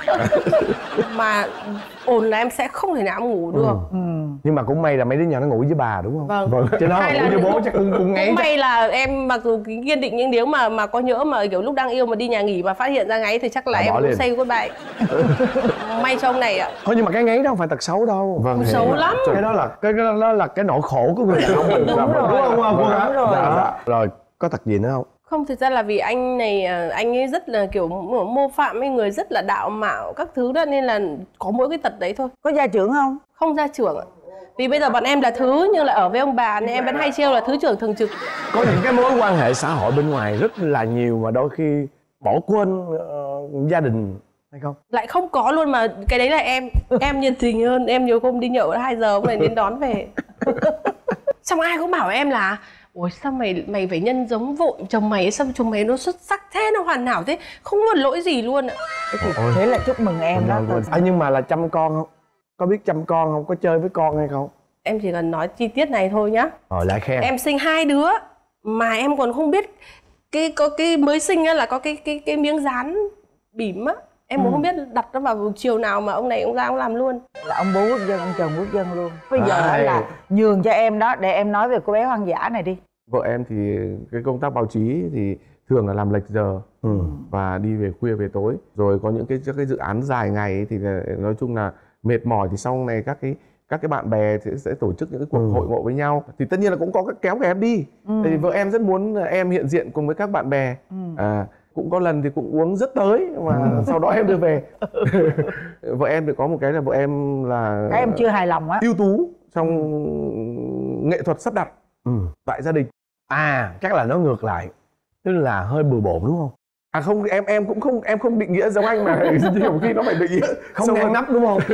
Mà ồn là em sẽ không thể nào em ngủ được. Ừ. Nhưng mà cũng may là mấy đứa nhỏ nó ngủ với bà đúng không? Vâng. Vâng. Chứ nó Hay ngủ là với bố lúc- chắc cũng cũng ngáy. Cũng chắc. may là em mặc dù cái kiên định, nhưng nếu mà mà có nhỡ mà kiểu lúc đang yêu mà đi nhà nghỉ mà phát hiện ra ngáy thì chắc là Là em bỏ cũng liền. say goodbye. May cho ông này ạ. Thôi nhưng mà cái ngáy đó không phải tật xấu đâu. Vâng. Ôi, xấu thì- lắm. Cái đó là cái, cái đó là cái nỗi khổ của người đàn ông mình. Đúng Đúng rồi. không? Cô Đúng hả? rồi. Dạ, dạ. Rồi có tật gì nữa không? Không, thực ra là vì anh này à, anh ấy rất là kiểu mô mô phạm với người rất là đạo mạo các thứ đó, nên là có mỗi cái tật đấy thôi. Có gia trưởng không? Không ra trưởng ạ. Vì bây giờ bọn em là thứ, nhưng là ở với ông bà nên em vẫn hay trêu là thứ trưởng thường trực. Có những cái mối quan hệ xã hội bên ngoài rất là nhiều mà đôi khi bỏ quên ờ, gia đình hay không? Lại không có luôn, mà cái đấy là em em nhiệt tình hơn. Em nhiều hôm đi nhậu đến hai giờ ông này đến đón về. Xong ai cũng bảo em là ôi sao mày mày phải nhân giống vội chồng mày, sao chồng mày nó xuất sắc thế, nó hoàn hảo thế, không có lỗi gì luôn ạ. Thế là chúc mừng em đó. À, nhưng mà là chăm con không? Có biết chăm con không? Có chơi với con hay không? Em chỉ cần nói chi tiết này thôi nhá. Rồi lại khen. Em sinh hai đứa mà em còn không biết cái có cái mới sinh á là có cái cái cái miếng dán bỉm á, em cũng không biết đặt nó vào chiều nào mà ông này ông ra ông làm luôn. Là ông bố quốc dân, ông chồng quốc dân luôn. Bây giờ Ai. là nhường cho em đó để em nói về cô bé hoang dã này đi. Vợ em thì cái công tác báo chí thì thường là làm lệch giờ ừ. và đi về khuya về tối. Rồi có những cái các cái dự án dài ngày ấy, thì là, nói chung là mệt mỏi, thì sau này các cái các cái bạn bè sẽ, sẽ tổ chức những cái cuộc ừ. hội ngộ với nhau, thì tất nhiên là cũng có cái kéo em đi. ừ. Thì vợ em rất muốn em hiện diện cùng với các bạn bè. ừ. à, cũng có lần thì cũng uống rất tới mà ừ. sau đó em đưa về. Vợ em thì có một cái là vợ em là các em chưa hài lòng á, ưu tú trong nghệ thuật sắp đặt ừ. tại gia đình. À chắc là nó ngược lại, tức là hơi bừa bộn đúng không? À không, em em cũng không em không định nghĩa giống anh mà nhiều khi nó phải định nghĩa không ngăn nắp đúng không?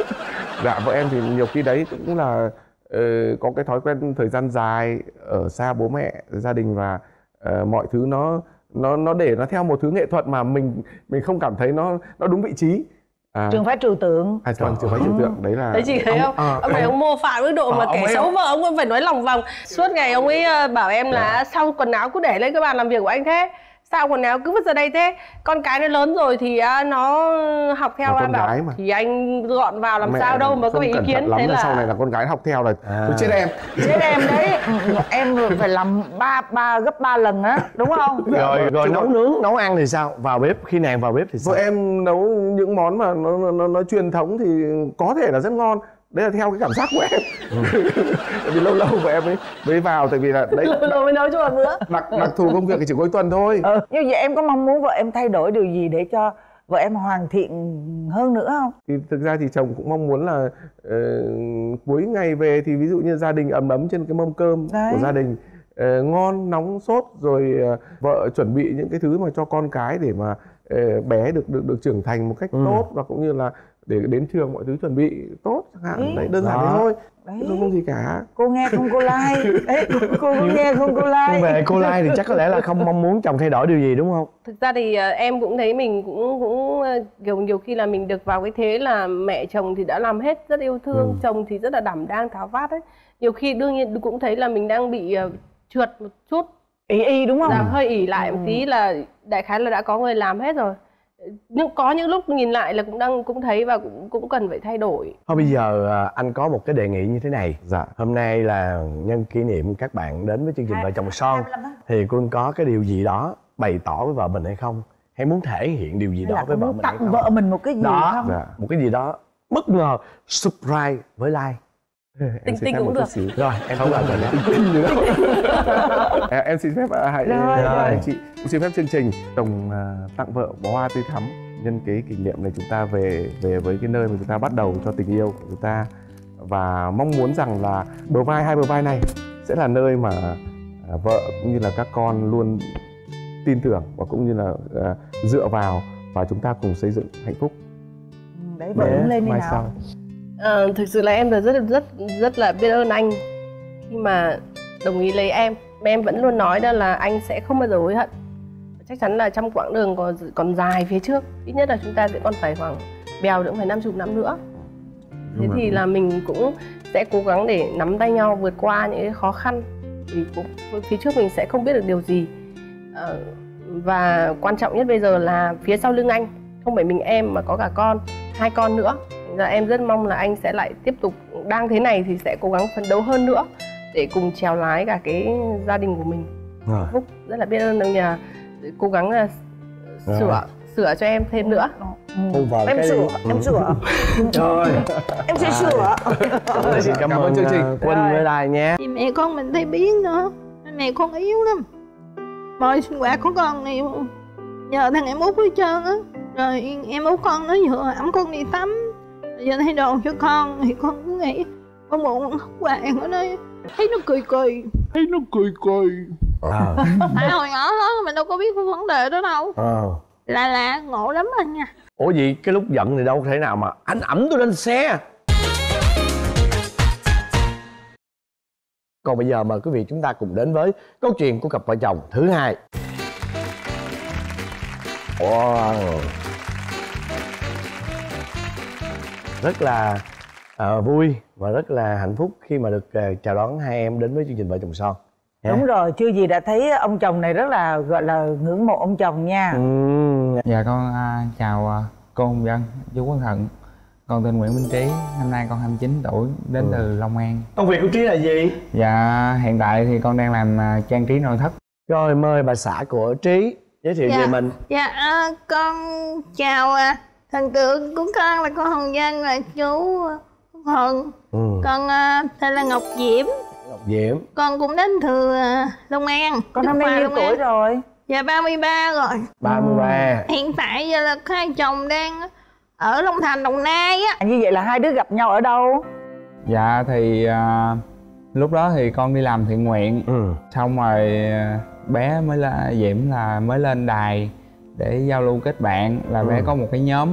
Dạ vợ em thì nhiều khi đấy cũng là uh, có cái thói quen thời gian dài ở xa bố mẹ gia đình, và uh, mọi thứ nó nó nó để nó theo một thứ nghệ thuật mà mình mình không cảm thấy nó nó đúng vị trí. À. Trường phái trừu tượng. À, vâng, trường phái trừu tượng đấy là. Đấy chị thấy không? À, ông này ông mô phạm mức độ à, mà kẻ xấu vợ ông vẫn phải nói lòng vòng. Suốt ngày ông ấy bảo em là à. sao quần áo cứ để lên cái bàn làm việc của anh thế? Sao quần áo cứ vứt ra đây thế? Con cái nó lớn rồi thì nó học theo anh bảo mà. Thì anh gọn vào làm mẹ sao đâu mà có ý kiến lắm thế là sau này là con gái học theo là à. chết em. Chết em đấy. Em phải làm ba ba gấp ba lần á, đúng không? Rồi rồi nấu nướng, nấu ăn thì sao? Vào bếp khi nàng vào bếp thì sao? Vợ em nấu những món mà nó nó, nó, nó truyền thống thì có thể là rất ngon. Đấy là theo cái cảm giác của em. Tại vì lâu lâu vợ em mới mới vào, tại vì là đấy lâu lâu mới nấu cho một bữa. Đặc đặc thù công việc thì chỉ cuối tuần thôi. Ừ. Như vậy em có mong muốn vợ em thay đổi điều gì để cho vợ em hoàn thiện hơn nữa không? Thì thực ra thì chồng cũng mong muốn là uh, cuối ngày về thì ví dụ như gia đình ấm ấm trên cái mâm cơm đấy. Của gia đình uh, ngon nóng sốt, rồi uh, vợ chuẩn bị những cái thứ mà cho con cái để mà uh, bé được được được trưởng thành một cách ừ. tốt, và cũng như là để đến trường mọi thứ chuẩn bị tốt chẳng hạn. Đấy, đấy đơn giản thế thôi. Đấy. Không, không gì cả. Cô nghe không cô like. Đấy, cô, cô nghe không cô like. Về cô like thì chắc có lẽ là không mong muốn chồng thay đổi điều gì đúng không? Thực ra thì em cũng thấy mình cũng cũng kiểu nhiều khi là mình được vào cái thế là mẹ chồng thì đã làm hết rất yêu thương, ừ. chồng thì rất là đảm đang tháo vát ấy. Nhiều khi đương nhiên cũng thấy là mình đang bị uh, trượt một chút. Ý y đúng không? Dạ, hơi ỉ lại một ừ. tí là đại khái là đã có người làm hết rồi. Nhưng có những lúc nhìn lại là cũng đang cũng thấy và cũng cũng cần phải thay đổi. Thôi bây giờ anh có một cái đề nghị như thế này. Dạ. Hôm nay là nhân kỷ niệm các bạn đến với chương trình Vợ Chồng Son, thì Quân có cái điều gì đó bày tỏ với vợ mình hay không? Hay muốn thể hiện điều gì đó với vợ mình hay không? Tặng vợ mình một cái gì đó, không? Dạ. Một cái gì đó bất ngờ, surprise với like. Tinh tinh cũng được. Rồi em không cần tinh tinh nữa đâu. À, em xin phép hãy anh chị xin phép chương trình tổng uh, tặng vợ bó hoa tươi thắm nhân cái kỷ niệm này, chúng ta về về với cái nơi mà chúng ta bắt đầu cho tình yêu của chúng ta, và mong muốn rằng là bờ vai hai bờ vai này sẽ là nơi mà uh, vợ cũng như là các con luôn tin tưởng và cũng như là uh, dựa vào, và chúng ta cùng xây dựng hạnh phúc. Đấy, vợ đứng lên đi nào. Sau. À, thực sự là em rất rất rất là biết ơn anh khi mà đồng ý lấy em. Em vẫn luôn nói đó là anh sẽ không bao giờ hối hận. Chắc chắn là trong quãng đường còn còn dài phía trước, ít nhất là chúng ta sẽ còn phải khoảng bèo nữa phải năm chục năm nữa. Thế thì là mình cũng sẽ cố gắng để nắm tay nhau vượt qua những cái khó khăn. Thì cũng, phía trước mình sẽ không biết được điều gì. À, và quan trọng nhất bây giờ là phía sau lưng anh không phải mình em mà có cả con, hai con nữa. Giờ em rất mong là anh sẽ lại tiếp tục, đang thế này thì sẽ cố gắng phấn đấu hơn nữa để cùng chèo lái cả cái gia đình của mình. À. Phúc rất là biết ơn ông nhà cố gắng là sửa à. sửa cho em thêm nữa. Ừ. Vợ em cái... sửa, em sửa. Rồi. Em sẽ sửa. Rồi, xin cảm, cảm ơn chương trình Quân với Đài nhé. Thì mẹ con mình thấy biến nữa, mẹ con yếu lắm. Mọi sinh hoạt của con này nhờ thằng em út hết trơn á. Rồi em út con nó vừa ẵm con đi tắm, giờ thay đồ cho con thì con cứ nghĩ con buồn con khóc hoài ở đây, thấy nó cười cười, thấy nó cười cười. À. Tại hồi nhỏ đó mình đâu có biết cái vấn đề đó đâu. À. Là là ngộ lắm anh nha. Ủa gì cái lúc giận thì đâu thể nào mà anh ẵm tôi lên xe. Còn bây giờ mời quý vị chúng ta cùng đến với câu chuyện của cặp vợ chồng thứ hai. Wow. Rất là uh, vui và rất là hạnh phúc khi mà được uh, chào đón hai em đến với chương trình Vợ Chồng Son. Đúng yeah. rồi, chưa gì đã thấy ông chồng này rất là gọi là ngưỡng mộ ông chồng nha. Ừ. Dạ con uh, chào uh, cô Hồng Vân, chú Quốc Thận. Con tên Nguyễn Minh Trí, năm nay con hai mươi chín tuổi, đến ừ. từ Long An. Công việc của Trí là gì? Dạ hiện tại thì con đang làm uh, trang trí nội thất. Rồi mời bà xã của Trí giới thiệu Dạ. về mình. Dạ, à, con chào à, thần tượng của con là con Hồng Vân, là chú Phúc Thuận. Ừ. Con à, tên là Ngọc Diễm. Ngọc Diễm. Con cũng đến từ à, Long An. Con Đức năm nay Hòa, nhiêu Long tuổi An. rồi? Dạ ba mươi ba rồi. ba mươi ba. Hiện tại giờ là hai chồng đang ở Long Thành, Đồng Nai á. Như vậy là hai đứa gặp nhau ở đâu? Dạ thì à, lúc đó thì con đi làm thiện nguyện. Ừ. Xong rồi à, bé mới là Diễm là mới lên đài để giao lưu kết bạn. Là bé Ừ. có một cái nhóm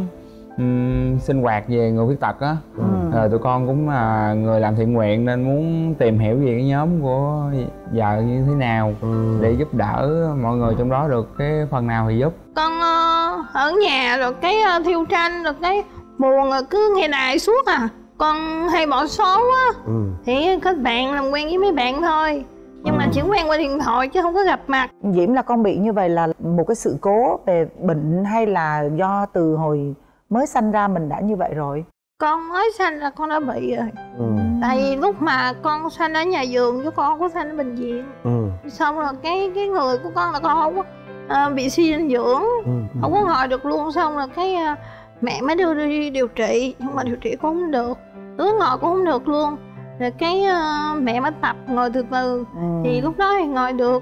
um, sinh hoạt về người khuyết tật á. Ừ. Rồi tụi con cũng là người làm thiện nguyện nên muốn tìm hiểu về cái nhóm của vợ như thế nào, Ừ. để giúp đỡ mọi người trong đó được cái phần nào thì giúp. Con ờ, ở nhà rồi cái ờ, thiêu tranh rồi cái buồn rồi cứ nghe đài suốt à. Con hay bỏ số á. Ừ. Thì kết bạn làm quen với mấy bạn thôi. Nhưng mà chỉ quen qua điện thoại chứ không có gặp mặt. Diễm, là con bị như vậy là một cái sự cố về bệnh hay là do từ hồi mới sanh ra mình đã như vậy rồi? Con mới sanh là con đã bị rồi. Ừ. Tại vì lúc mà con sanh ở nhà vườn chứ con không có sanh ở bệnh viện. Ừ. Xong rồi cái cái người của con là con không có ờ, bị suy dinh dưỡng. Ừ. Không có ngồi được luôn. Xong rồi cái ờ, mẹ mới đưa đi điều trị. Nhưng mà điều trị cũng không được. Ứa ngồi cũng không được luôn. Rồi cái uh, mẹ mới tập ngồi từ từ. Ừ. Thì lúc đó thì ngồi được.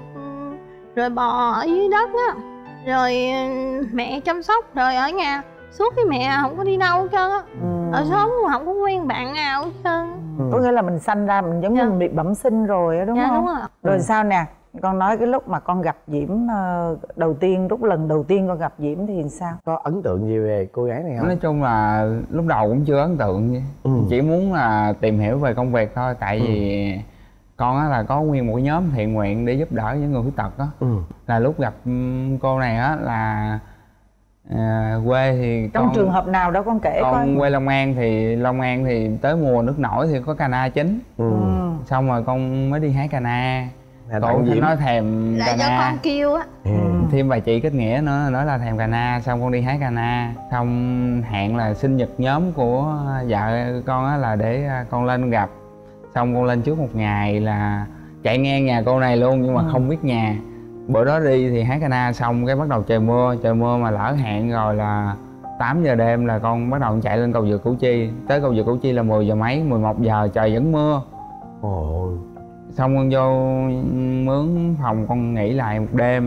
Rồi bò ở dưới đất á. Rồi uh, mẹ chăm sóc. Rồi ở nhà suốt cái mẹ không có đi đâu hết trơn á. Ừ. Ở xóm không có quen bạn nào hết trơn. Ừ. Có nghĩa là mình sanh ra mình giống như Dạ. mình bị bẩm sinh rồi á, đúng Dạ, không? đúng rồi. Rồi sao nè, con nói cái lúc mà con gặp Diễm ờ, đầu tiên, lúc lần đầu tiên con gặp Diễm thì sao? Có ấn tượng gì về cô gái này không? Nói chung là lúc đầu cũng chưa ấn tượng gì. Ừ. Chỉ muốn là tìm hiểu về công việc thôi. Tại Ừ. vì con á là có nguyên một cái nhóm thiện nguyện để giúp đỡ những người khuyết tật á. Ừ. Là lúc gặp ừm, cô này á là à, quê thì Trong con, trường hợp nào đó con kể con coi. quê Long An thì Long An thì tới mùa nước nổi thì có cana chính. Ừ. Ừ. Xong rồi con mới đi hái cana. Là Cô Đặng thì Diễm. nói thèm Là do cana. con kêu á. Ừ. Thêm vài chị kết nghĩa nữa nói là thèm cana. Xong con đi hái cana. Xong hẹn là sinh nhật nhóm của vợ con á là để con lên gặp. Xong con lên trước một ngày là chạy ngang nhà cô này luôn nhưng mà Ừ. không biết nhà. Bữa đó đi thì hái cana xong cái bắt đầu trời mưa. Trời mưa mà lỡ hẹn rồi là tám giờ đêm là con bắt đầu chạy lên cầu vượt Củ Chi. Tới cầu vượt Củ Chi là mười giờ mấy, mười một giờ trời vẫn mưa. Ồ. Xong con vô mướn phòng con nghỉ lại một đêm.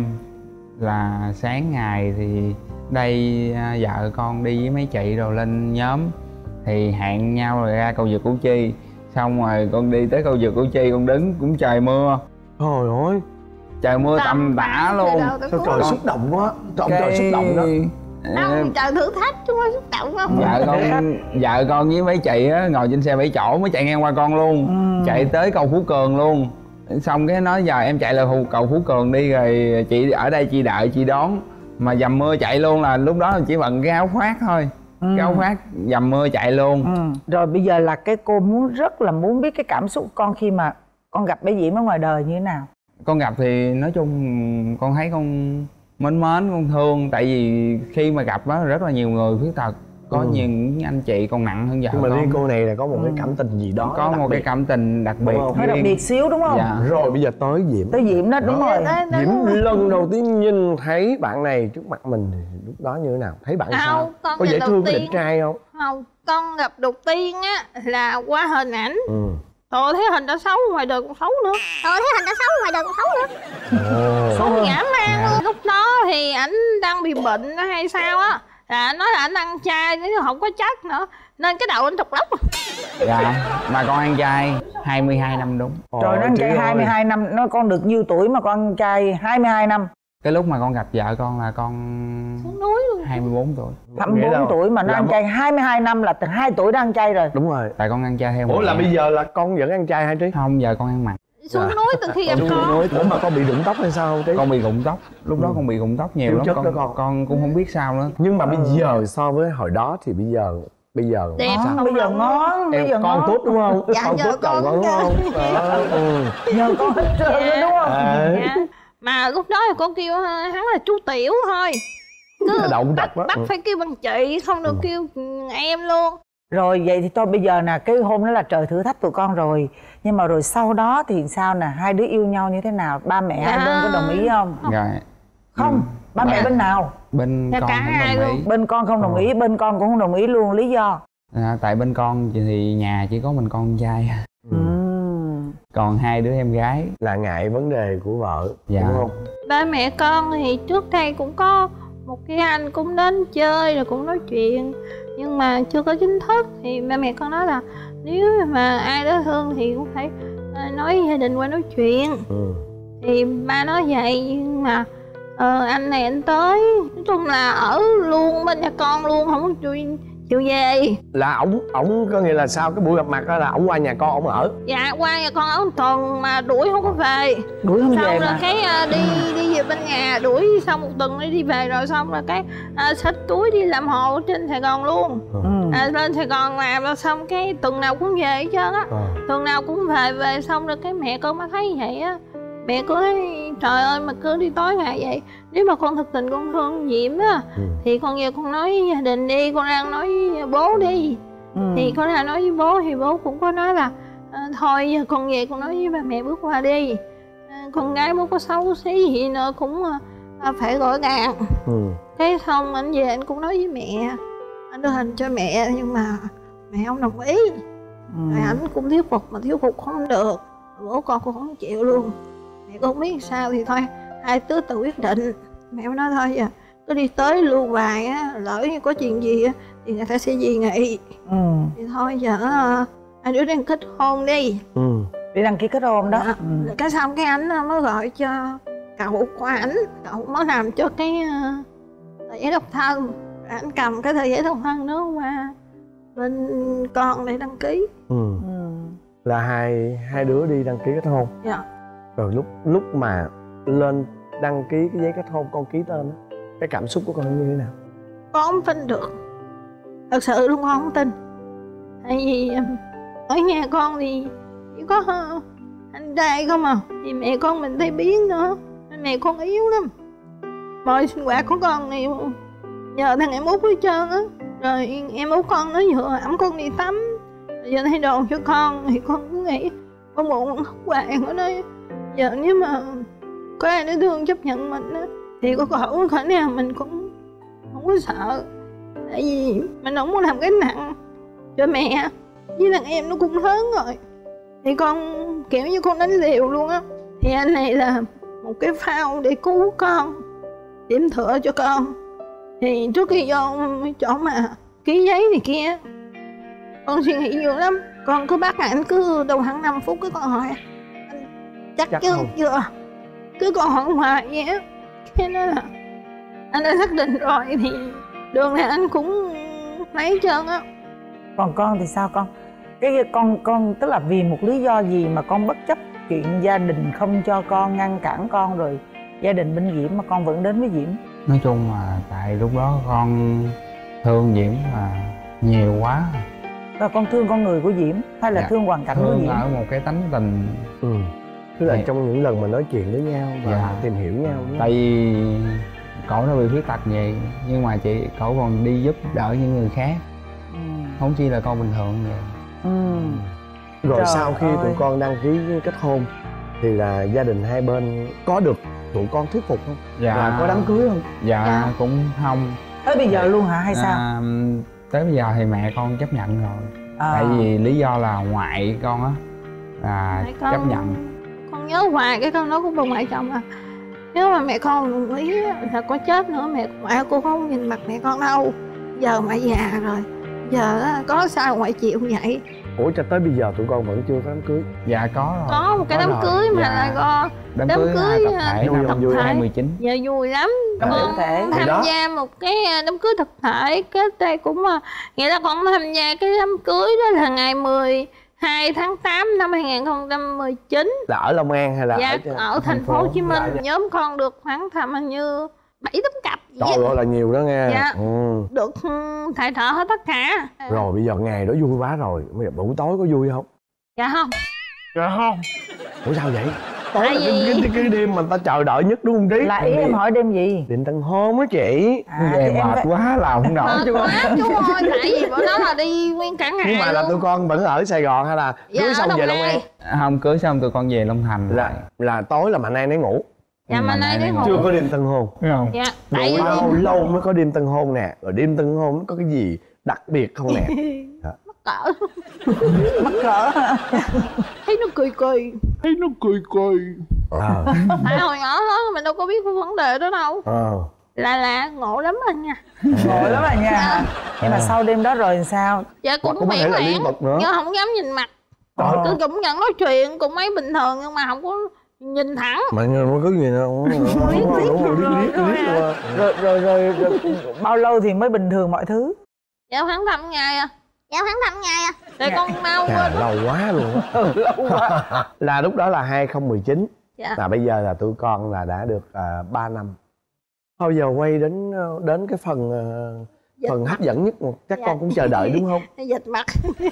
Là sáng ngày thì đây à, vợ con đi với mấy chị rồi lên nhóm. Thì hẹn nhau rồi ra cầu vượt Củ Chi. Xong rồi con đi tới cầu vượt Củ Chi con đứng cũng trời mưa. Trời ơi. Trời mưa tầm tã luôn. Sao trời xúc động quá. Trời, trời xúc động đó. Đâu, trời thử thách chứ không xúc động không. Vợ con vợ con với mấy chị á ngồi trên xe bảy chỗ mới chạy ngang qua con luôn. Ừ. Chạy tới cầu Phú Cường luôn. Xong cái nói giờ em chạy là cầu Phú Cường đi rồi chị ở đây chị đợi chị đón. Mà dầm mưa chạy luôn, là lúc đó chỉ bận cái áo khoác thôi. Ừ. Cái áo khoác dầm mưa chạy luôn. Ừ. Rồi bây giờ là cái cô muốn rất là muốn biết cái cảm xúc con khi mà con gặp bé Diễm ở ngoài đời như thế nào. Con gặp thì nói chung con thấy con mến mến, con thương. Tại vì khi mà gặp đó rất là nhiều người khuyết tật. Có Ừ. những anh chị còn nặng hơn vợ Nhưng mà con. riêng cô này là có một cái Ừ. cảm tình gì đó Có đặc một cái biệt. cảm tình đặc biệt. Đúng không? Hơi đặc biệt xíu đúng không? Dạ. Rồi bây giờ tới Diễm. Tới Diễm đó, đúng Đó. rồi. Diễm lần đầu tiên nhìn thấy bạn này trước mặt mình thì lúc đó như thế nào? Thấy bạn Không, sao? con Có nhìn dễ đầu thương, có tiên- đẹp trai không? Không, con gặp đầu tiên á là qua hình ảnh. Ừ. Trời, thấy hình đã xấu, ngoài đời còn xấu nữa. Trời, thấy hình đã xấu, ngoài đời còn xấu nữa. Ồ. Xấu dã man luôn. Lúc đó thì ảnh đang bị bệnh hay sao á. Là anh nói là ảnh ăn chay chứ không có chất nữa. Nên cái đầu anh trục lóc. Dạ. Mà con ăn chay hai mươi hai năm đúng. Trời, nó ăn chay hai mươi hai năm, nó con được nhiêu tuổi mà con ăn chay hai mươi hai năm? Cái lúc mà con gặp vợ con là con Xuống núi luôn. hai mươi bốn tuổi. hai mươi bốn tuổi mà nó ăn chay hai mươi hai năm là từ hai tuổi đã ăn chay rồi. Đúng rồi. Tại con ăn chay theo Ủa mẹ. là bây giờ là con vẫn ăn chay hả Trí? Không, giờ con ăn mặn. Xuống núi từ khi gặp Xuống con. núi. Ủa mà con bị rụng tóc hay sao không Trí? Con bị rụng tóc. Lúc đó Ừ. con bị rụng tóc nhiều Thiếu lắm. chất Con, đó con. con cũng không biết sao nữa. Nhưng mà bây giờ so với hồi đó thì bây giờ bây giờ Đẹp sao? không? Bây giờ ngon, bây Em giờ con ngon. tốt đúng không? Dạ, con giờ tốt chồng con con đúng chơi. không? Đó, ừ. Nhờ con hết trơn rồi, đúng không? À. Dạ. Mà lúc đó thì con kêu hắn là chú Tiểu thôi. Cứ Động bắt, vật đó. bắt Ừ. phải kêu bằng chị, không được Ừ. kêu em luôn. Rồi vậy thì thôi bây giờ nè, cái hôm đó là trời thử thách tụi con rồi. Nhưng mà rồi sau đó thì sao nè, hai đứa yêu nhau như thế nào? Ba mẹ Dạ. hai bên có đồng ý không? Rồi. Không, Ừ. ba mẹ bên nào? Bên Dạ, con cả không hai đồng ý. Bên con không đồng Ờ. ý, bên con cũng không đồng ý luôn, lý do? À, tại bên con thì nhà chỉ có mình con trai, Ừ. còn hai đứa em gái. Là ngại vấn đề của vợ, Dạ. đúng không? Ba mẹ con thì trước đây cũng có một cái anh cũng đến chơi rồi cũng nói chuyện, nhưng mà chưa có chính thức. Thì ba mẹ con nói là nếu mà ai đó thương thì cũng phải à, nói gia đình qua nói chuyện. Ừ. Thì ba nói vậy, nhưng mà ờ, anh này anh tới, nói chung là ở luôn bên nhà con luôn, không có chịu, chịu về. Là ổng ổng có nghĩa là sau cái buổi gặp mặt đó là ổng qua nhà con ổng ở. Dạ qua nhà con ở một tuần mà đuổi không có về. Đuổi không Xong về rồi mà. cái à, đi đi về bên nhà, đuổi xong một tuần đi đi về rồi xong rồi cái à, xách túi đi làm hộ trên Sài Gòn luôn. Ừ. À, lên Sài Gòn làm rồi xong cái tuần nào cũng về hết trơn á. Ờ. Tuần nào cũng về, về xong rồi cái mẹ con mới thấy vậy á. Mẹ cứ nói trời ơi mà cứ đi tối ngày vậy, nếu mà con thực tình con thương Diễm á Ừ. thì con về con nói với gia đình đi, con đang nói với bố đi. Ừ. Thì con ra nói với bố thì bố cũng có nói là à, thôi giờ con về con nói với ba mẹ bước qua đi, à, con gái bố có xấu xí gì nữa cũng à, phải rõ ràng. Ừ. Thế xong anh về anh cũng nói với mẹ, anh đưa hình cho mẹ nhưng mà mẹ không đồng ý. Ừ. Rồi anh cũng thuyết phục mà thuyết phục không được, bố con cũng không chịu luôn. Mẹ con không biết sao thì thôi hai đứa tự quyết định. Mẹ mới nói thôi giờ cứ đi tới lưu vài á, lỡ như có chuyện gì á thì người ta sẽ dị nghị. Ừ. Thì thôi giờ uh, hai đứa đang kết hôn đi. Ừ. Đi đăng ký kết hôn đó. Dạ. Ừ. Cái xong cái anh mới gọi cho cậu của ảnh, cậu mới làm cho cái uh, tờ giấy độc thân. Anh cầm cái tờ giấy độc thân đó qua bên con để đăng ký. Ừ. Ừ. Là hai hai đứa đi đăng ký kết hôn. Dạ. Rồi lúc lúc mà lên đăng ký cái giấy kết hôn con ký tên á, cái cảm xúc của con như thế nào? Con không tin được, thật sự luôn con không tin. Tại vì um, ở nhà con thì chỉ có uh, anh trai không à, thì mẹ con mình thấy biến nữa nên mẹ con yếu lắm. Mọi sinh hoạt của con thì nhờ thằng em út hết trơn á. Rồi em út con nó vừa ẵm con đi tắm, rồi giờ thay đồ cho con thì con cứ nghĩ con buồn con khóc hoài. Nó nói giờ nếu mà có ai để thương chấp nhận mình á thì có khổ khả nào mình cũng không có sợ. Tại vì mình không muốn làm cái nặng cho mẹ, với thằng em nó cũng lớn rồi thì con kiểu như con đánh liều luôn á. Thì anh này là một cái phao để cứu con, điểm tựa cho con. Thì trước khi vô chỗ mà ký giấy này kia con suy nghĩ nhiều lắm. Con cứ bắt anh cứ đầu tháng năm phút cái con hỏi anh chắc, Chắc chứ không? chưa, cứ còn hỏi hoài vậy á. Thế nên là anh đã xác định rồi thì đường này anh cũng lấy hết trơn á. Còn con thì sao con? Cái con con tức là vì một lý do gì mà con bất chấp chuyện gia đình không cho con, ngăn cản con, rồi gia đình bên Diễm mà con vẫn đến với Diễm? Nói chung là tại lúc đó con thương Diễm là nhiều quá. Và con thương con người của Diễm hay là Dạ, thương hoàn cảnh của thương Diễm? ở một cái tánh tình. Ừ. Tức là Dạ. trong những lần mà nói chuyện với nhau và Dạ. tìm hiểu nhau đúng không? Tại vì cậu nó bị khuyết tật vậy, nhưng mà chị cậu còn đi giúp đỡ những người khác, Ừ. không chỉ là con bình thường vậy. Ừ. Rồi Trời sau khi ơi. tụi con đăng ký kết hôn thì là gia đình hai bên có được tụi con thuyết phục không? Dạ. Là có đám cưới không? Dạ, Dạ. cũng không. Tới bây giờ luôn hả hay sao? À, tới bây giờ thì mẹ con chấp nhận rồi. À. Tại vì lý do là ngoại con á là Mẹ con- chấp nhận. Con nhớ hoài cái câu nói của bà ngoại chồng là nếu mà mẹ con đồng ý á, là có chết nữa mẹ ngoại cô không nhìn mặt mẹ con đâu. Giờ ngoại già rồi, giờ á, có sao ngoại chịu vậy. Ủa cho tới bây giờ tụi con vẫn chưa có đám cưới? Dạ có rồi. Có một cái đám rồi. cưới mà Dạ. là con Đám, đám cưới, cưới, tập à, thể vui năm không, vui không? hai mươi chín. giờ vui lắm. Đám cưới Con tập thể. Thì tham đó. gia một cái đám cưới tập thể, cái đây cũng à, nghĩa là con tham gia cái đám cưới đó là ngày mười hai tháng tám năm hai nghìn không trăm mười chín. Là ở Long An hay là Dạ, ở, ở thành phố Hồ Chí Minh. Dạ. Nhóm con được khoảng tầm hình như bảy tám cặp gì Trời á. ơi là nhiều đó nghe. Dạ. Ừ. Được ừ, thầy thợ hết tất cả. Rồi bây giờ ngày đó vui quá rồi. Bây giờ buổi tối có vui không? Dạ không. Dạ không. Ủa sao vậy? Tối là cái, cái, cái đêm mà ta chờ đợi nhất đúng không Trí? Là ý em hỏi đêm gì? Đêm tân hôn á chị. À, về thì em mệt phải- quá làm không nổi chứ. Quá chú ơi, tại vì bữa đó là đi nguyên cả ngày Nhưng mà là luôn. tụi con vẫn ở Sài Gòn hay là Dạ, cưới ở xong Đồng về Long Nai. An? Không, cưới xong tụi con về Long Thành. Là là tối là Mạnh An để ngủ. Dạ mà nay đi ngủ. Chưa có đêm tân hôn. Thấy không? Dạ, tại vì Lâu lâu mới có đêm tân hôn nè. Rồi đêm tân hôn nó có cái gì đặc biệt không nè? cỡ Mắc cỡ. thấy nó cười cười. Thấy nó cười cười. Ờ. Tại hồi nhỏ đó mình đâu có biết cái vấn đề đó đâu. Ờ. Là là ngộ lắm anh nha. Ngồi lắm à nha. Nhưng mà sau đêm đó rồi sao? Dạ Hoặc cũng cũng có thể miễn là lẻn liên tục nữa. nhưng không dám nhìn mặt. Trời Cứ ơi. cũng nhận nói chuyện cũng mấy bình thường nhưng mà không có nhìn thẳng. Mà nó cứ gì đâu. Rồi rồi rồi, rồi bao lâu thì mới bình thường mọi thứ? Dạ khoảng năm ngày à. Dạ khoảng năm ngày à. Để con mau Chà, quên. lâu quá luôn á. Lâu quá. Là lúc đó là hai không một chín. Dạ. Là bây giờ là tụi con là đã được à, ba năm. Thôi giờ quay đến đến cái phần uh, phần hấp dẫn nhất mà chắc Dạ. con cũng chờ đợi đúng không? Dịch mặt.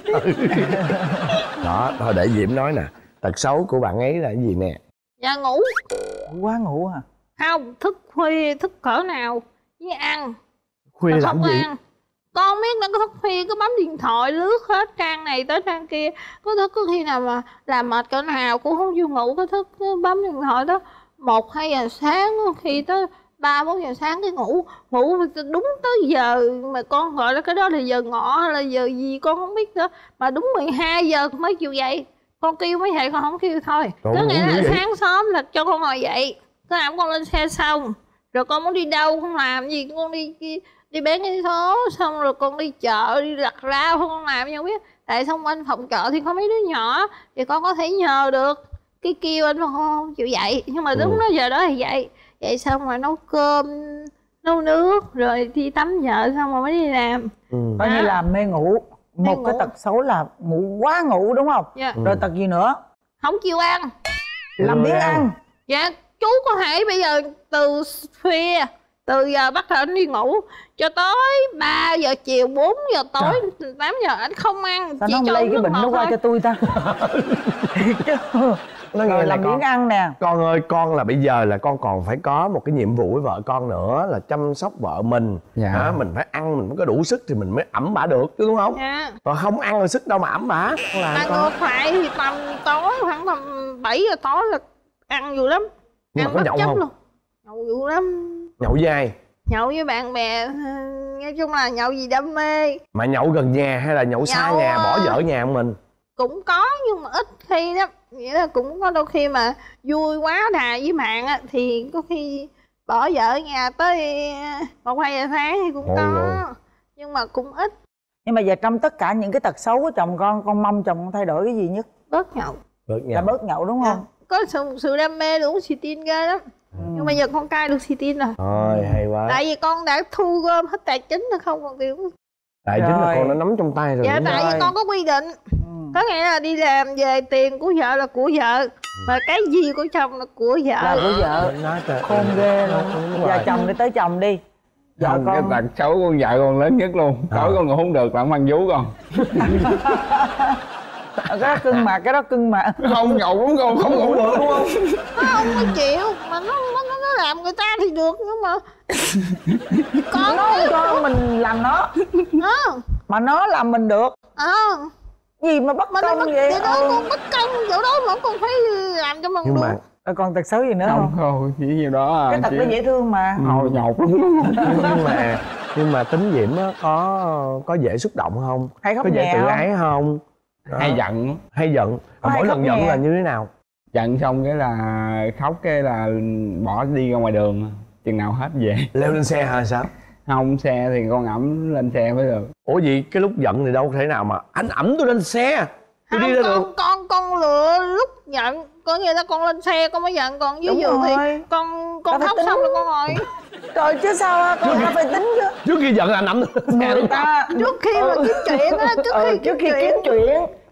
Đó, thôi để Diễm nói nè. Tật xấu của bạn ấy là cái gì nè? Dạ ngủ. Quá ngủ hả? Không, thức khuya, thức cỡ nào với ăn. Khuya Mà làm không gì? ăn. Con biết nó có thức khuya cứ bấm điện thoại lướt hết trang này tới trang kia. Có thức có khi nào mà làm mệt cỡ nào cũng không chịu ngủ, có thức cứ bấm điện thoại đó một hai giờ sáng, có khi tới ba bốn giờ sáng cái ngủ ngủ đúng tới giờ mà con gọi là cái đó là giờ ngọ hay là giờ gì con không biết nữa, mà đúng mười hai giờ mới chịu dậy. Con kêu mới dậy, con không kêu thôi. Trời Có ơi, nghĩa ngủ là dữ vậy? sáng sớm là cho con ngồi dậy, cái nào con lên xe xong rồi con muốn đi đâu con làm gì, con đi đi, đi bán cái số xong rồi con đi chợ đi lặt rau con làm gì không biết. Tại xung quanh phòng chợ thì có mấy đứa nhỏ thì con có thể nhờ được, cái kêu anh con không chịu dậy, nhưng mà đúng Ừ. đó giờ đó thì dậy dậy xong rồi nấu cơm nấu nước rồi đi tắm vợ xong rồi mới đi làm. Ừ. Coi như là mê ngủ. Mê Một cái ngủ. tật xấu là ngủ quá ngủ đúng không? Dạ. Rồi tật gì nữa? Không chịu ăn. Làm biếng ăn. Dạ chú có thể bây giờ từ khuya từ giờ bắt đầu anh đi ngủ cho tới ba giờ chiều bốn giờ tối tám giờ anh không ăn. Sao chỉ nó không cho lây uống cái nước bệnh nó ngọt qua thôi. cho tôi ta? Chứ. Nó nghe Rồi này làm con. biếng ăn nè. Con ơi, con là bây giờ là con còn phải có một cái nhiệm vụ với vợ con nữa là chăm sóc vợ mình. Dạ. Hả? Mình phải ăn, mình mới có đủ sức thì mình mới ẵm bả được chứ đúng không? Dạ. Còn không ăn là sức đâu mà ẵm bả. Con làm Mà con. ngược lại thì tầm tối khoảng tầm bảy giờ tối là ăn nhiều lắm. Nhưng mà Ăn có bất nhậu chấp không? luôn. Nhậu nhiều lắm. Nhậu với ai? Nhậu với bạn bè, nói chung là nhậu gì đam mê. Mà nhậu gần nhà hay là nhậu xa Nhậu, nhà, bỏ ờ, vợ nhà của mình? Cũng có nhưng mà ít khi lắm. Nghĩa là cũng có đôi khi mà vui quá đà với bạn á thì có khi bỏ vợ ở nhà tới một hai giờ sáng thì cũng Ôi có. ôi. Nhưng mà cũng ít. Nhưng mà giờ trong tất cả những cái tật xấu của chồng con, con mong chồng con thay đổi cái gì nhất? Bớt nhậu. Bớt Là nhậu. bớt nhậu đúng không? Có sự, sự đam mê uống xì tin ghê lắm. Nhưng mà giờ con cai được xì tin rồi. Thôi hay quá. Tại vì con đã thu gom hết tài chính rồi không còn tiền. Tại chính là Rồi. con đã nắm trong tay rồi. Dạ đúng tại không? vì con có quy định. Ừ. Có nghĩa là đi làm về tiền của vợ là của vợ. Mà cái gì của chồng là của vợ. Là của vợ. Nói trời. Khôn ghê luôn. Đúng Giờ rồi. chồng đi tới chồng đi. Vợ Không, cái con. tật xấu con dạy con lớn nhất luôn. Tối À. con ngủ không được là ông ăn vú con. Cái đó cưng mà, cái đó cưng mà. Không nhậu đúng con, không ngủ được đúng không? Nó không có chịu. Mà nó, nó, nó, nó làm người ta thì được. Nhưng mà con Nó không cho mình làm nó. Ờ. Mà nó làm mình được. Ờ. Gì mà bất Mà nó công bất vậy? vậy đó Ừ. con bất công. Chỗ đó mà con phải làm cho mình Nhưng được. mà Rồi còn tật xấu gì nữa Không, không? thôi, chỉ nhiêu đó à. Cái tật chỉ- nó dễ thương mà. Hồi nhột lắm. nhưng mà nhưng mà tính Diễm á có có dễ xúc động không? Hay khóc Có dễ nhẹ tự không? ái không? Đó. Hay giận. Hay giận. Có hay Mỗi khóc lần giận nhẹ? là như thế nào? Giận xong cái là khóc cái là bỏ đi ra ngoài đường. Chừng nào hết về. Leo lên xe hay sao? Không, xe thì con ẩm lên xe mới được. Ủa gì cái lúc giận thì đâu thể nào mà anh ẩm tôi lên xe tôi Không, đi ra con, được. con con lựa lúc giận. Có nghĩa là con lên xe con mới giận. Còn dưới Đúng giường thì rồi. con Ta con phải khóc tính. xong rồi con ngồi. Trời chứ sao á, con ta phải tính chứ. Trước khi giận là anh ẩm lên xe Người đúng không? ta Trước khi mà kiếm chuyện á. Trước Ừ, khi trước kiếm khi kiếm chuyện. chuyện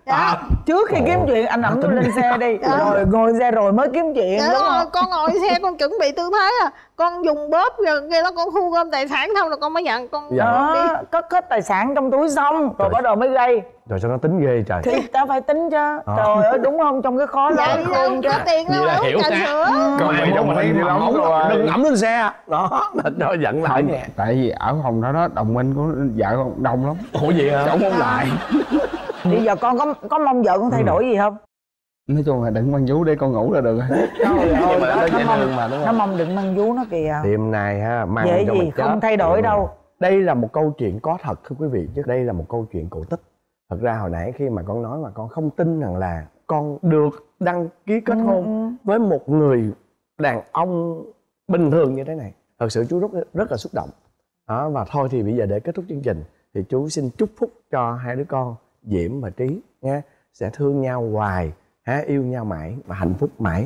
Dạ. À, trước khi kiếm chuyện anh ẵm tôi lên xe đi. Dạ. Rồi ngồi xe rồi mới kiếm chuyện. Dạ, đúng rồi, không? con ngồi xe con chuẩn bị tư thế à. Con dùng bóp rồi kia đó con thu gom tài sản xong rồi con mới nhận con. Dạ. Đó, cất hết tài sản trong túi xong rồi, rồi bắt đầu mới gây. Rồi sao nó tính ghê trời. Thì ta phải tính chứ. À. Trời ơi đúng không, trong cái khó dạ, lắm không có tiền đâu là hiểu trà sữa. Còn mày chồng thấy lắm rồi. Đừng ẩm lên xe. Đó, cho giận lại nè. Tại vì ở phòng đó đó đồng minh của vợ con đông lắm. Ủa gì hả? Chống không lại. Bây giờ con có có mong vợ con thay đổi gì không? Nói chung là đừng mang vú để con ngủ là được rồi. Trời ơi, mà đó, nó nó, dễ mong, thương mà, đúng không? nó mong đừng mang vú nó kìa. Đêm nay ha, mang dễ cho gì mình không chết. thay đổi đâu. Đây là một câu chuyện có thật thưa quý vị, chứ đây là một câu chuyện cổ tích. Thật ra hồi nãy khi mà con nói mà con không tin rằng là con được đăng ký kết hôn ừ. với một người đàn ông bình thường như thế này. Thật sự chú rất rất là xúc động. Đó, và thôi thì bây giờ để kết thúc chương trình thì chú xin chúc phúc cho hai đứa con Diễm và Trí nha, sẽ thương nhau hoài, ha, yêu nhau mãi và hạnh phúc mãi.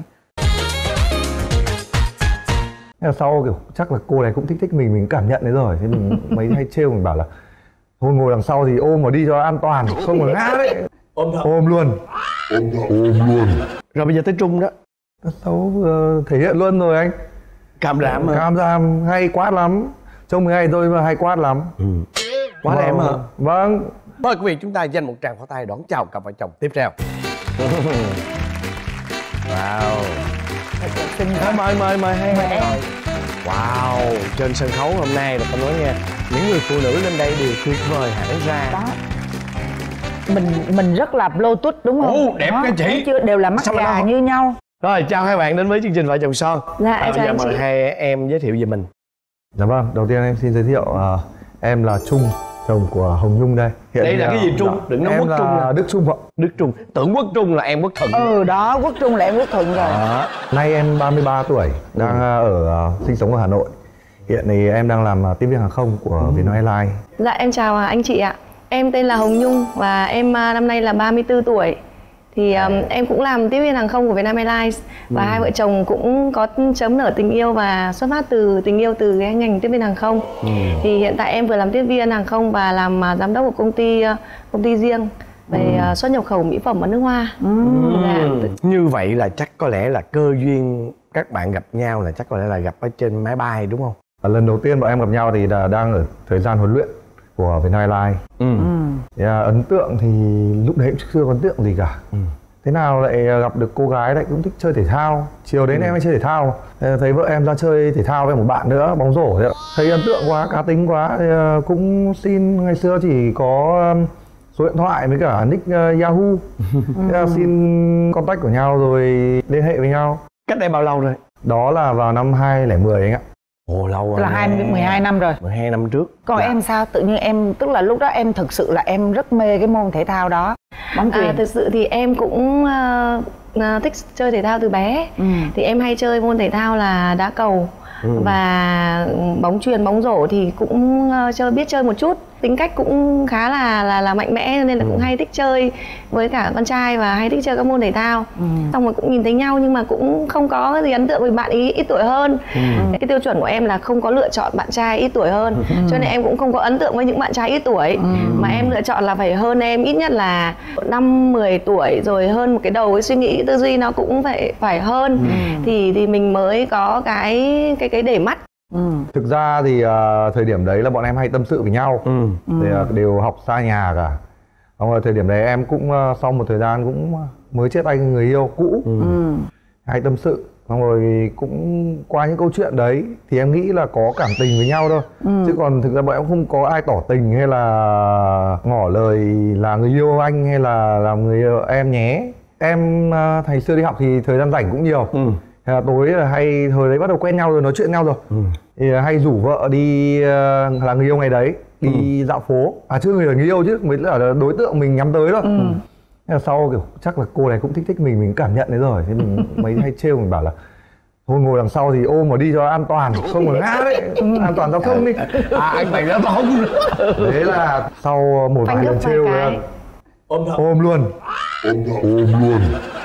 Sau kiểu chắc là cô này cũng thích thích mình, mình cảm nhận đấy rồi, thế mình mấy hay trêu mình bảo là thôi ngồi đằng sau thì ôm vào đi cho an toàn, không là ngã đấy. Ôm thật. Ôm luôn. Ôm, ôm luôn. Rồi bây giờ tới Trung đó. Sau uh, thể hiện luôn rồi anh. Càm ràm mà. Càm ràm hay quát lắm. Trông mình hay tôi mà hay quát lắm. Ừ. Quá vâng. Em hả? Vâng. Mời quý vị chúng ta dành một tràng pháo tay đón chào cặp vợ chồng tiếp theo. Wow. Xin mời mời mời hai mời em. Wow, trên sân khấu hôm nay là tôi nói nha, những người phụ nữ lên đây đều tuyệt vời hẳn ra. Đó. Mình mình rất là Bluetooth đúng không? Ồ, đẹp cái chị. Chưa đều là mắt gà như nhau. Rồi, chào hai bạn đến với chương trình Vợ Chồng Son. Dạ, à, chào anh chị. Mời hai em giới thiệu về mình. Dạ vâng, đầu tiên em xin giới thiệu uh, em là Trung, chồng của Hồng Nhung đây. Hiện đây là cái gì Trung? Dạ. Đừng nói Quốc Trung là Đức Trung ạ. Đức Trung, tưởng Quốc Trung là em Quốc Thuận. Ừ đó, Quốc Trung là em Quốc Thuận rồi. Đó. Nay em ba mươi ba tuổi, đang ừ. ở uh, sinh sống ở Hà Nội. Hiện thì em đang làm uh, tiếp viên hàng không của ừ. Vietnam Airlines. Dạ em chào anh chị ạ. Em tên là Hồng Nhung và em uh, năm nay là ba mươi tư tuổi. Thì um, em cũng làm tiếp viên hàng không của Vietnam Airlines và ừ. hai vợ chồng cũng có chấm nở tình yêu và xuất phát từ tình yêu từ cái ngành tiếp viên hàng không. Ừ. Thì hiện tại em vừa làm tiếp viên hàng không và làm uh, giám đốc của công ty uh, công ty riêng về ừ. uh, xuất nhập khẩu mỹ phẩm ở nước Hoa. Ừ. Ừ. Như vậy là chắc có lẽ là cơ duyên các bạn gặp nhau là chắc có lẽ là gặp ở trên máy bay đúng không? À, lần đầu tiên bọn em gặp nhau thì là đang ở thời gian huấn luyện của Vietnam Airlines. Ừ. Thì, à, ấn tượng thì lúc đấy chưa có ấn tượng gì cả. Ừ. Thế nào lại gặp được cô gái lại cũng thích chơi thể thao. Chiều đến ừ. em hay chơi thể thao. Thấy vợ em ra chơi thể thao với một bạn nữa, bóng rổ đấy. Thấy ấn tượng quá, cá tính quá thì cũng xin, ngày xưa chỉ có số điện thoại với cả nick uh, Yahoo. Thế là xin contact của nhau rồi liên hệ với nhau. Cách đây bao lâu rồi? Đó là vào năm hai không một không anh ạ. Ồ lâu rồi. Là hai mười hai năm rồi. mười hai năm trước. Còn dạ. em sao? Tự nhiên em, tức là lúc đó em thực sự là em rất mê cái môn thể thao đó. Bóng chuyền. À, thực sự thì em cũng uh, uh, thích chơi thể thao từ bé. Ừ. Thì em hay chơi môn thể thao là đá cầu. Ừ. Và bóng chuyền, bóng rổ thì cũng uh, chơi biết chơi một chút. Tính cách cũng khá là là là mạnh mẽ nên là ừ. cũng hay thích chơi với cả con trai và hay thích chơi các môn thể thao. Ừ. Xong rồi cũng nhìn thấy nhau nhưng mà cũng không có cái gì ấn tượng với bạn ý ít tuổi hơn. Ừ. Cái tiêu chuẩn của em là không có lựa chọn bạn trai ít tuổi hơn. Ừ. Cho nên em cũng không có ấn tượng với những bạn trai ít tuổi. Ừ. Mà em lựa chọn là phải hơn em ít nhất là năm mười tuổi rồi hơn một cái đầu cái suy nghĩ tư duy nó cũng phải phải hơn. Ừ. Thì thì mình mới có cái cái cái để mắt. Ừ. Thực ra thì uh, thời điểm đấy là bọn em hay tâm sự với nhau. Ừ. Thì, uh, đều học xa nhà cả. Xong rồi thời điểm đấy em cũng uh, sau một thời gian cũng mới chia tay người yêu cũ. Ừ. Hay tâm sự. Xong rồi cũng qua những câu chuyện đấy thì em nghĩ là có cảm tình với nhau thôi. Ừ. Chứ còn thực ra bọn em không có ai tỏ tình hay là ngỏ lời là người yêu anh hay là làm người yêu em nhé. Em uh, thời xưa đi học thì thời gian rảnh cũng nhiều. Ừ. Thế là tối là hay thời đấy bắt đầu quen nhau rồi, nói chuyện nhau rồi. Ừ. Thì hay rủ vợ đi uh, là người yêu ngày đấy đi ừ. dạo phố. À chưa người là người yêu chứ mới là đối tượng mình nhắm tới thôi. Ừ. Thế là sau kiểu chắc là cô này cũng thích thích mình, mình cảm nhận đấy rồi. Thế mình mấy hay trêu mình bảo là thôi ngồi đằng sau thì ôm vào đi cho an toàn, không là ngã đấy. An toàn giao thông đi. À anh mày đã bóng. Thế là sau một vài lần trêu ôm thật. Ôm luôn. Ôm, ôm luôn.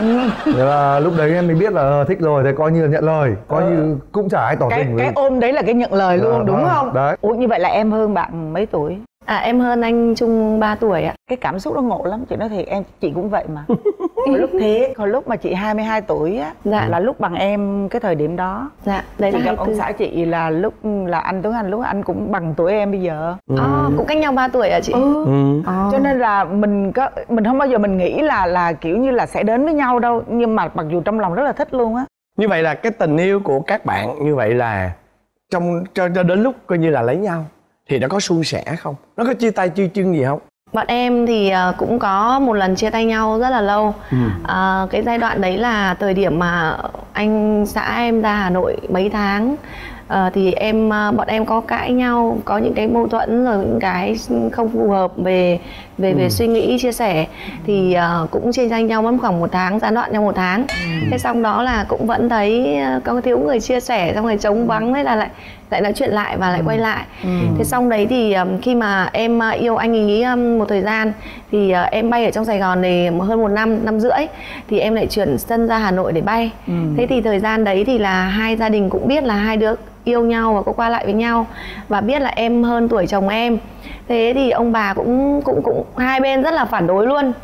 Thế là lúc đấy em mới biết là thích rồi, thế coi như là nhận lời, coi ờ. như cũng chả ai tỏ cái, tình. Cái ôm đấy là cái nhận lời luôn, à, đúng à, không? Đấy. Ủa như vậy là em hơn bạn mấy tuổi? À em hơn anh Trung ba tuổi ạ. Cái cảm xúc đó ngộ lắm, chị nói thiệt em, chị cũng vậy mà. Hồi lúc thế, hồi lúc mà chị hai mươi hai tuổi á, dạ. là lúc bằng em cái thời điểm đó. Dạ, đấy chị là gặp ông xã chị là lúc là anh Tuấn Anh, lúc anh cũng bằng tuổi em bây giờ. Ừ. À, cũng cách nhau ba tuổi à chị? Ừ. ừ. À. Cho nên là mình có mình không bao giờ mình nghĩ là là kiểu như là sẽ đến với nhau đâu, nhưng mà mặc dù trong lòng rất là thích luôn á. Như vậy là cái tình yêu của các bạn như vậy là trong cho, cho đến lúc coi như là lấy nhau thì nó có suôn sẻ không? Nó có chia tay chia chân gì không? Bọn em thì cũng có một lần chia tay nhau rất là lâu. ừ. à, Cái giai đoạn đấy là thời điểm mà anh xã em ra Hà Nội mấy tháng. à, Thì em bọn em có cãi nhau, có những cái mâu thuẫn rồi những cái không phù hợp về về ừ. về suy nghĩ chia sẻ. Thì uh, cũng chia tay nhau mất khoảng một tháng, gián đoạn nhau một tháng. ừ. Thế xong đó là cũng vẫn thấy có thiếu người chia sẻ, xong rồi trống vắng, thế là lại lại nói chuyện lại và lại ừ. quay lại. ừ. Thế xong đấy thì um, khi mà em uh, yêu anh ấy um, một thời gian thì uh, em bay ở trong Sài Gòn này hơn một năm, năm rưỡi thì em lại chuyển sân ra Hà Nội để bay. ừ. Thế thì thời gian đấy thì là hai gia đình cũng biết là hai đứa yêu nhau và có qua lại với nhau, và biết là em hơn tuổi chồng em. Thế thì ông bà cũng cũng cũng hai bên rất là phản đối luôn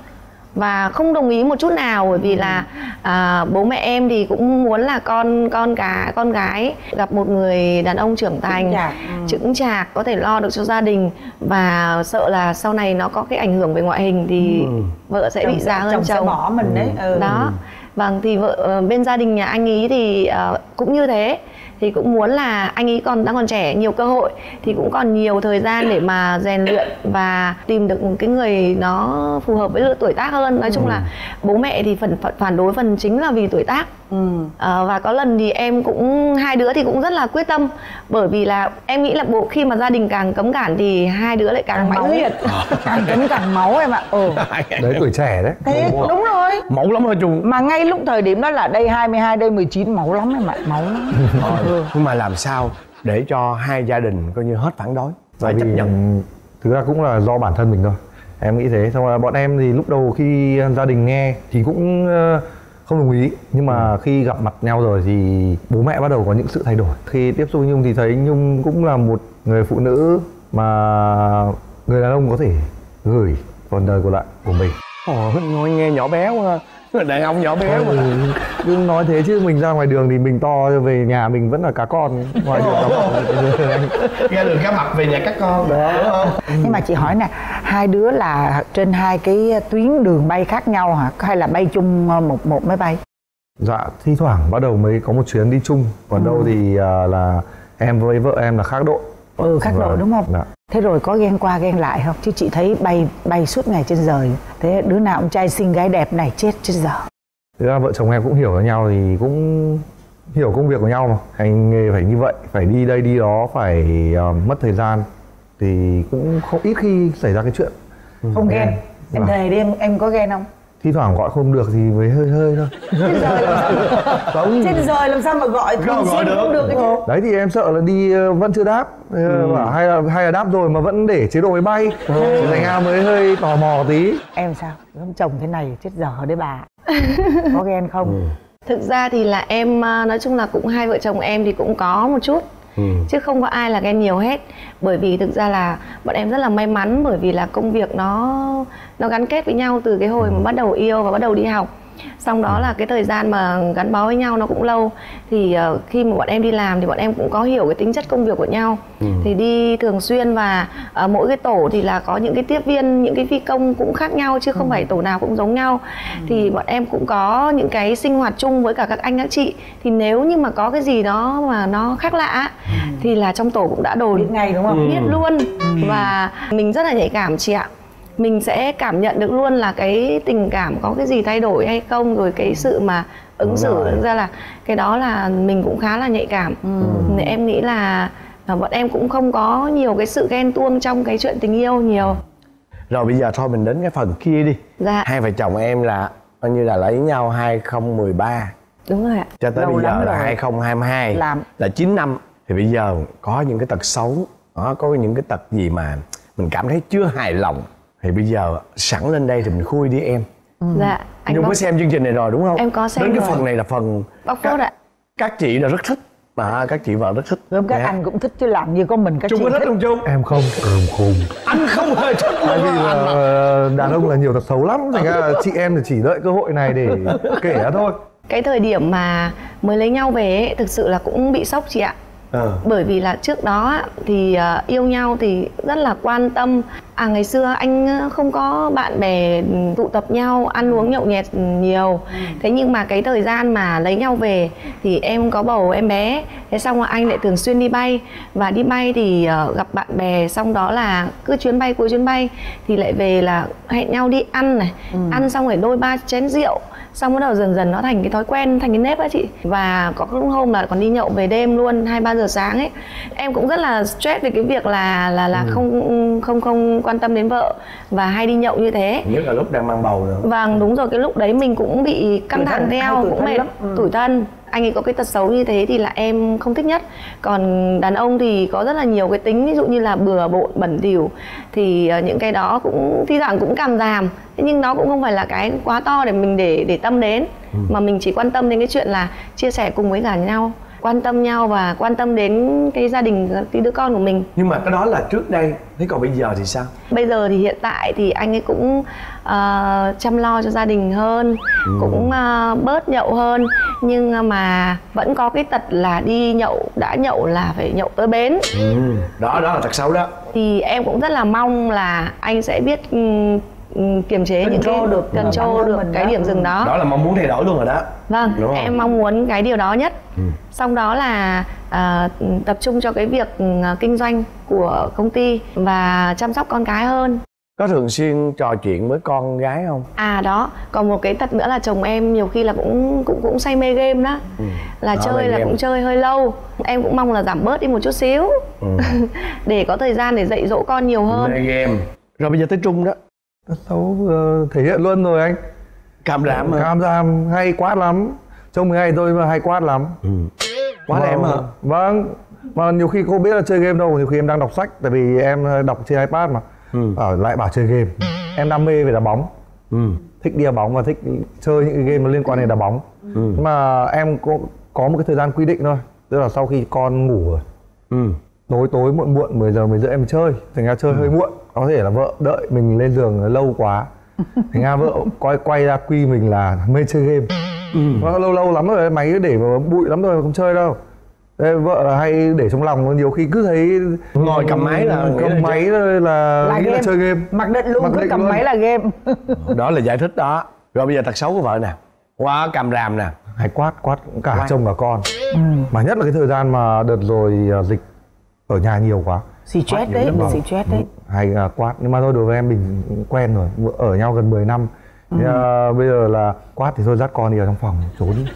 và không đồng ý một chút nào, bởi vì là à, bố mẹ em thì cũng muốn là con con cả con gái gặp một người đàn ông trưởng thành, chững chạc, có thể lo được cho gia đình, và sợ là sau này nó có cái ảnh hưởng về ngoại hình thì ừ. vợ sẽ chồng bị già hơn chồng, chồng sẽ bỏ mình đấy. ừ. Đó. Vâng, thì vợ bên gia đình nhà anh ý thì uh, cũng như thế, thì cũng muốn là anh ấy còn đang còn trẻ, nhiều cơ hội, thì cũng còn nhiều thời gian để mà rèn luyện và tìm được một cái người nó phù hợp với tuổi tác hơn. Nói chung là bố mẹ thì phần phản đối phần chính là vì tuổi tác. ừ. à, và có lần thì em cũng hai đứa thì cũng rất là quyết tâm, bởi vì là em nghĩ là bộ khi mà gia đình càng cấm cản thì hai đứa lại càng mãnh liệt, càng cấm càng máu em ạ. ừ. Đấy tuổi trẻ đấy. Thế đúng, đúng rồi, máu lắm hả Trung? Mà ngay lúc thời điểm đó là đây hai mươi hai, đây mười chín, máu lắm em ạ, máu lắm. ừ. Nhưng mà làm sao để cho hai gia đình coi như hết phản đối và chấp nhận? Thực ra cũng là do bản thân mình thôi, em nghĩ thế. Xong rồi bọn em thì lúc đầu khi gia đình nghe thì cũng không đồng ý, nhưng mà ừ. khi gặp mặt nhau rồi thì bố mẹ bắt đầu có những sự thay đổi. Khi tiếp xúc với Nhung thì thấy Nhung cũng là một người phụ nữ mà người đàn ông có thể gửi phần đời còn lại của mình. Ồ, nói nghe nhỏ bé quá. Đàn ông nhỏ bé mà. Nhung nói thế chứ mình ra ngoài đường thì mình to, về nhà mình vẫn là cá con. Ngoài đường cá mập, ra đường cá mập, về nhà cá con. Đó, đúng không? Nhưng mà chị hỏi nè, hai đứa là trên hai cái tuyến đường bay khác nhau hả? Hay là bay chung một một máy bay? Dạ, thi thoảng bắt đầu mới có một chuyến đi chung. Còn ừ. đâu thì uh, là em với vợ em là khác đội. Ừ, khác đội đúng không? Dạ. Thế rồi có ghen qua ghen lại không? Chứ chị thấy bay bay suốt ngày trên trời. Thế đứa nào cũng trai xinh gái đẹp này chết chết giờ. Thực ra vợ chồng em cũng hiểu nhau thì cũng hiểu công việc của nhau mà. Hành nghề phải như vậy, phải đi đây đi đó, phải uh, mất thời gian. Thì cũng không ít khi xảy ra cái chuyện không ghen. Em thề đi, em em có ghen không? Thi thoảng gọi không được thì mới hơi hơi thôi. Trên trời làm sao mà, trên trời làm sao mà gọi thường xuyên không được cái chứ. Đấy thì em sợ là đi vẫn chưa đáp. ừ. hay là hay là đáp rồi mà vẫn để chế độ máy bay. ừ. Thành ra mới hơi tò mò tí. Em sao? Ông chồng thế này chết dở đấy bà. Có ghen không? ừ. Thực ra thì là em nói chung là cũng hai vợ chồng em thì cũng có một chút. Ừ. Chứ không có ai là ghen nhiều hết. Bởi vì thực ra là bọn em rất là may mắn, bởi vì là công việc nó nó gắn kết với nhau từ cái hồi mà bắt đầu yêu và bắt đầu đi học. Xong đó là cái thời gian mà gắn bó với nhau nó cũng lâu. Thì uh, khi mà bọn em đi làm thì bọn em cũng có hiểu cái tính chất công việc của nhau. ừ. Thì đi thường xuyên và uh, mỗi cái tổ thì là có những cái tiếp viên, những cái phi công cũng khác nhau, chứ không ừ. phải tổ nào cũng giống nhau. ừ. Thì bọn em cũng có những cái sinh hoạt chung với cả các anh các chị. Thì nếu như mà có cái gì đó mà nó khác lạ ừ. thì là trong tổ cũng đã đồn biết ngay đúng không? Biết ừ. luôn. ừ. Và mình rất là nhạy cảm chị ạ. Mình sẽ cảm nhận được luôn là cái tình cảm có cái gì thay đổi hay không, rồi cái sự mà ứng xử ra là cái đó là mình cũng khá là nhạy cảm. ừ. Nên em nghĩ là bọn em cũng không có nhiều cái sự ghen tuông trong cái chuyện tình yêu nhiều. Rồi bây giờ thôi mình đến cái phần kia đi. Dạ. Hai vợ chồng em là coi như là lấy nhau hai không một ba. Đúng rồi ạ. Cho tới Lâu bây giờ là rồi. hai không hai hai. Làm. Là chín năm. Thì bây giờ có những cái tật xấu, đó, có những cái tật gì mà mình cảm thấy chưa hài lòng, thì bây giờ sẵn lên đây thì mình khui đi em. ừ. Dạ. Anh Nhung có xem chương trình này rồi đúng không? Em có xem. Đến cái rồi. phần này là phần bóc phốt ạ. Các chị là rất thích. À, các chị vợ rất thích. Gồm các Dạ. anh cũng thích chứ làm như có mình các Trung chị có thích không Trung? Em không, rùm khùng. Anh không hề thích Tại luôn vì á, anh ạ. là đàn ông là nhiều tật xấu lắm, thành ra là chị em thì chỉ đợi cơ hội này để kể ra thôi. Cái thời điểm mà mới lấy nhau về ấy, thực sự là cũng bị sốc chị ạ. Ờ. Bởi vì là trước đó á, thì ờ, yêu nhau thì rất là quan tâm. À ngày xưa anh không có bạn bè tụ tập nhau, ăn uống nhậu nhẹt nhiều. Thế nhưng mà cái thời gian mà lấy nhau về thì em có bầu em bé. Thế xong rồi anh lại thường xuyên đi bay. Và đi bay thì ờ, gặp bạn bè, xong đó là cứ chuyến bay cuối chuyến bay thì lại về là hẹn nhau đi ăn này. Ăn xong rồi đôi ba chén rượu. Xong bắt đầu dần dần nó thành cái thói quen, thành cái nếp á chị. Và có lúc hôm là còn đi nhậu về đêm luôn, hai ba giờ sáng ấy. Em cũng rất là stress về cái việc là là là ừ. không không không quan tâm đến vợ và hay đi nhậu như thế. Nhất là lúc đang mang bầu nữa. Vâng, đúng rồi, cái lúc đấy mình cũng bị căng thẳng theo, cũng mệt, ừ. tủi thân. Anh ấy có cái tật xấu như thế thì là em không thích nhất. Còn đàn ông thì có rất là nhiều cái tính, ví dụ như là bừa bộn, bẩn thỉu. Thì những cái đó cũng thi thoảng cũng càm ràm. Thế nhưng nó cũng không phải là cái quá to để mình để để tâm đến. Ừ. Mà mình chỉ quan tâm đến cái chuyện là chia sẻ cùng với cả nhau, quan tâm nhau và quan tâm đến cái gia đình, cái đứa con của mình. Nhưng mà cái đó là trước đây, thế còn bây giờ thì sao? Bây giờ thì hiện tại thì anh ấy cũng uh, chăm lo cho gia đình hơn, ừ. cũng uh, bớt nhậu hơn. Nhưng mà vẫn có cái tật là đi nhậu, đã nhậu là phải nhậu tới bến. Ừ. Đó, đó là tật xấu đó. Thì em cũng rất là mong là anh sẽ biết um, kiềm chế những cái được, control được cái điểm dừng đó. Đó là mong muốn thay đổi luôn rồi đó. Vâng, em mong muốn cái điều đó nhất. Ừ. Xong đó là uh, tập trung cho cái việc uh, kinh doanh của công ty và chăm sóc con cái hơn. Có thường xuyên trò chuyện với con gái không? À đó, còn một cái tật nữa là chồng em nhiều khi là cũng cũng cũng say mê game đó. Ừ. Là đó chơi là, là cũng chơi hơi lâu. Em cũng mong là giảm bớt đi một chút xíu. Ừ. Để có thời gian để dạy dỗ con nhiều hơn. Mê game. Rồi bây giờ tới Trung đó. Tật xấu uh, thể hiện luôn rồi anh. Càm ràm mà. Càm ràm hay quát lắm. Trông hay tôi mà hay quát lắm. Ừ. Quát em hả? Vâng. Mà nhiều khi cô biết là chơi game đâu, nhiều khi em đang đọc sách. Tại vì em đọc trên iPad mà. Ừ. Ở lại bảo chơi game. Em đam mê về đá bóng. Ừ. Thích đi đá bóng và thích chơi những cái game nó liên quan đến đá bóng. Ừ. Mà em có, có một cái thời gian quy định thôi. Tức là sau khi con ngủ rồi. Ừ. Tối tối muộn muộn mười giờ mười rưỡi em chơi. Thành ra chơi ừ. hơi muộn. Có thể là vợ đợi mình lên giường lâu quá. Thành ra vợ quay quay ra quy mình là mê chơi game. Ừ. Nó lâu lâu lắm rồi, máy để mà bụi lắm rồi mà không chơi đâu. Thế vợ là hay để trong lòng, nhiều khi cứ thấy ngồi cầm máy là cầm máy là, là, là, là chơi game. Mặc định luôn, Mặc cứ định cầm luôn. máy là game. Đó là giải thích đó. Rồi bây giờ tật xấu của vợ nè. Quá càm ràm nè. Hay quát, quát cả Quát. chồng cả con. Ừ. Mà nhất là cái thời gian mà đợt rồi dịch ở nhà nhiều quá. Stress đấy, stress đấy. Hay uh, quát, nhưng mà thôi đối với em mình quen rồi, ở nhau gần mười năm. Ừ. Thì, uh, bây giờ là quát thì thôi dắt con đi ở trong phòng trốn đi.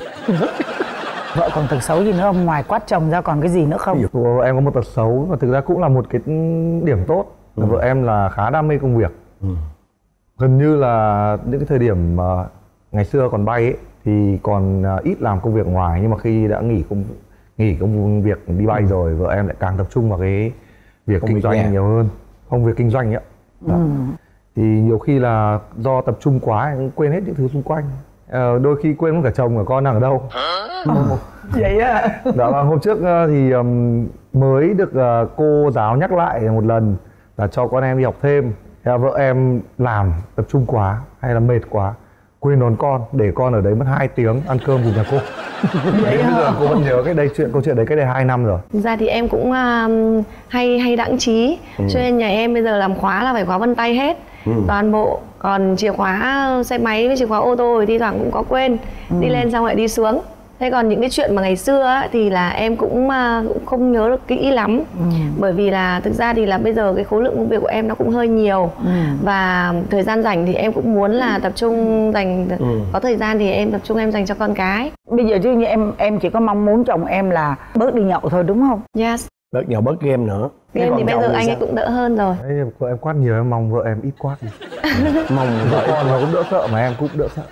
Vợ còn tật xấu gì nữa không? Ngoài quát chồng ra còn cái gì nữa không? Em có một tật xấu và thực ra cũng là một cái điểm tốt. Ừ. Vợ em là khá đam mê công việc. Ừ. Gần như là những cái thời điểm mà ngày xưa còn bay ấy, thì còn ít làm công việc ngoài, nhưng mà khi đã nghỉ công nghỉ công việc đi bay ừ. rồi, vợ em lại càng tập trung vào cái việc công kinh doanh nhà. nhiều hơn, công việc kinh doanh ấy. Ừ. Thì nhiều khi là do tập trung quá quên hết những thứ xung quanh. Ờ, đôi khi quên cả chồng cả con đang ở đâu. Ừ. Vậy á. Đó là hôm trước thì um, mới được uh, cô giáo nhắc lại một lần là cho con em đi học thêm. Thế là vợ em làm tập trung quá hay là mệt quá, quên đón con, để con ở đấy mất hai tiếng ăn cơm cùng nhà cô. Vậy bây giờ cô vẫn nhớ cái đây chuyện câu chuyện đấy cách đây hai năm rồi. Thực ra thì em cũng uh, hay hay đãng trí, ừ. cho nên nhà em bây giờ làm khóa là phải khóa vân tay hết. Ừ. Toàn bộ. Còn chìa khóa xe máy với chìa khóa ô tô thì thi thoảng cũng có quên. Ừ. Đi lên xong lại đi xuống. Thế còn những cái chuyện mà ngày xưa á, thì là em cũng, uh, cũng không nhớ được kỹ lắm. Ừ. Bởi vì là thực ra thì là bây giờ cái khối lượng công việc của em nó cũng hơi nhiều. Ừ. Và thời gian rảnh thì em cũng muốn là tập trung dành, ừ. có thời gian thì em tập trung em dành cho con cái. Bây giờ chứ như em em chỉ có mong muốn chồng em là bớt đi nhậu thôi đúng không? Yes. Bớt nhậu, bớt game nữa. Game thì bây giờ anh ấy cũng đỡ hơn rồi. Đấy, em quát nhiều, em mong vợ em ít quát đi. Mong vợ con nó cũng đỡ sợ mà em cũng đỡ sợ.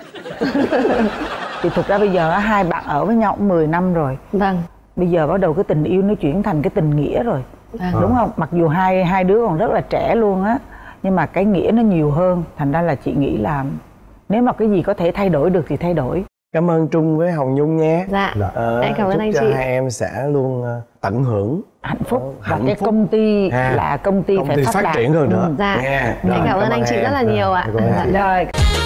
Thì thực ra bây giờ hai bạn ở với nhau cũng mười năm rồi. Vâng. Bây giờ bắt đầu cái tình yêu nó chuyển thành cái tình nghĩa rồi. Vâng. Đúng không? Mặc dù hai hai đứa còn rất là trẻ luôn á, nhưng mà cái nghĩa nó nhiều hơn. Thành ra là chị nghĩ là nếu mà cái gì có thể thay đổi được thì thay đổi. Cảm ơn Trung với Hồng Nhung nhé. Dạ, ờ, em cảm ơn anh chúc chị. cho hai em sẽ luôn uh, tận hưởng hạnh phúc và hạnh cái phúc. công ty À, là công ty công phải ty phát phát đạt. triển hơn nữa. Dạ, Nghe. em Rồi, cảm ơn anh chị em. rất là nhiều ạ. Rồi. Rồi.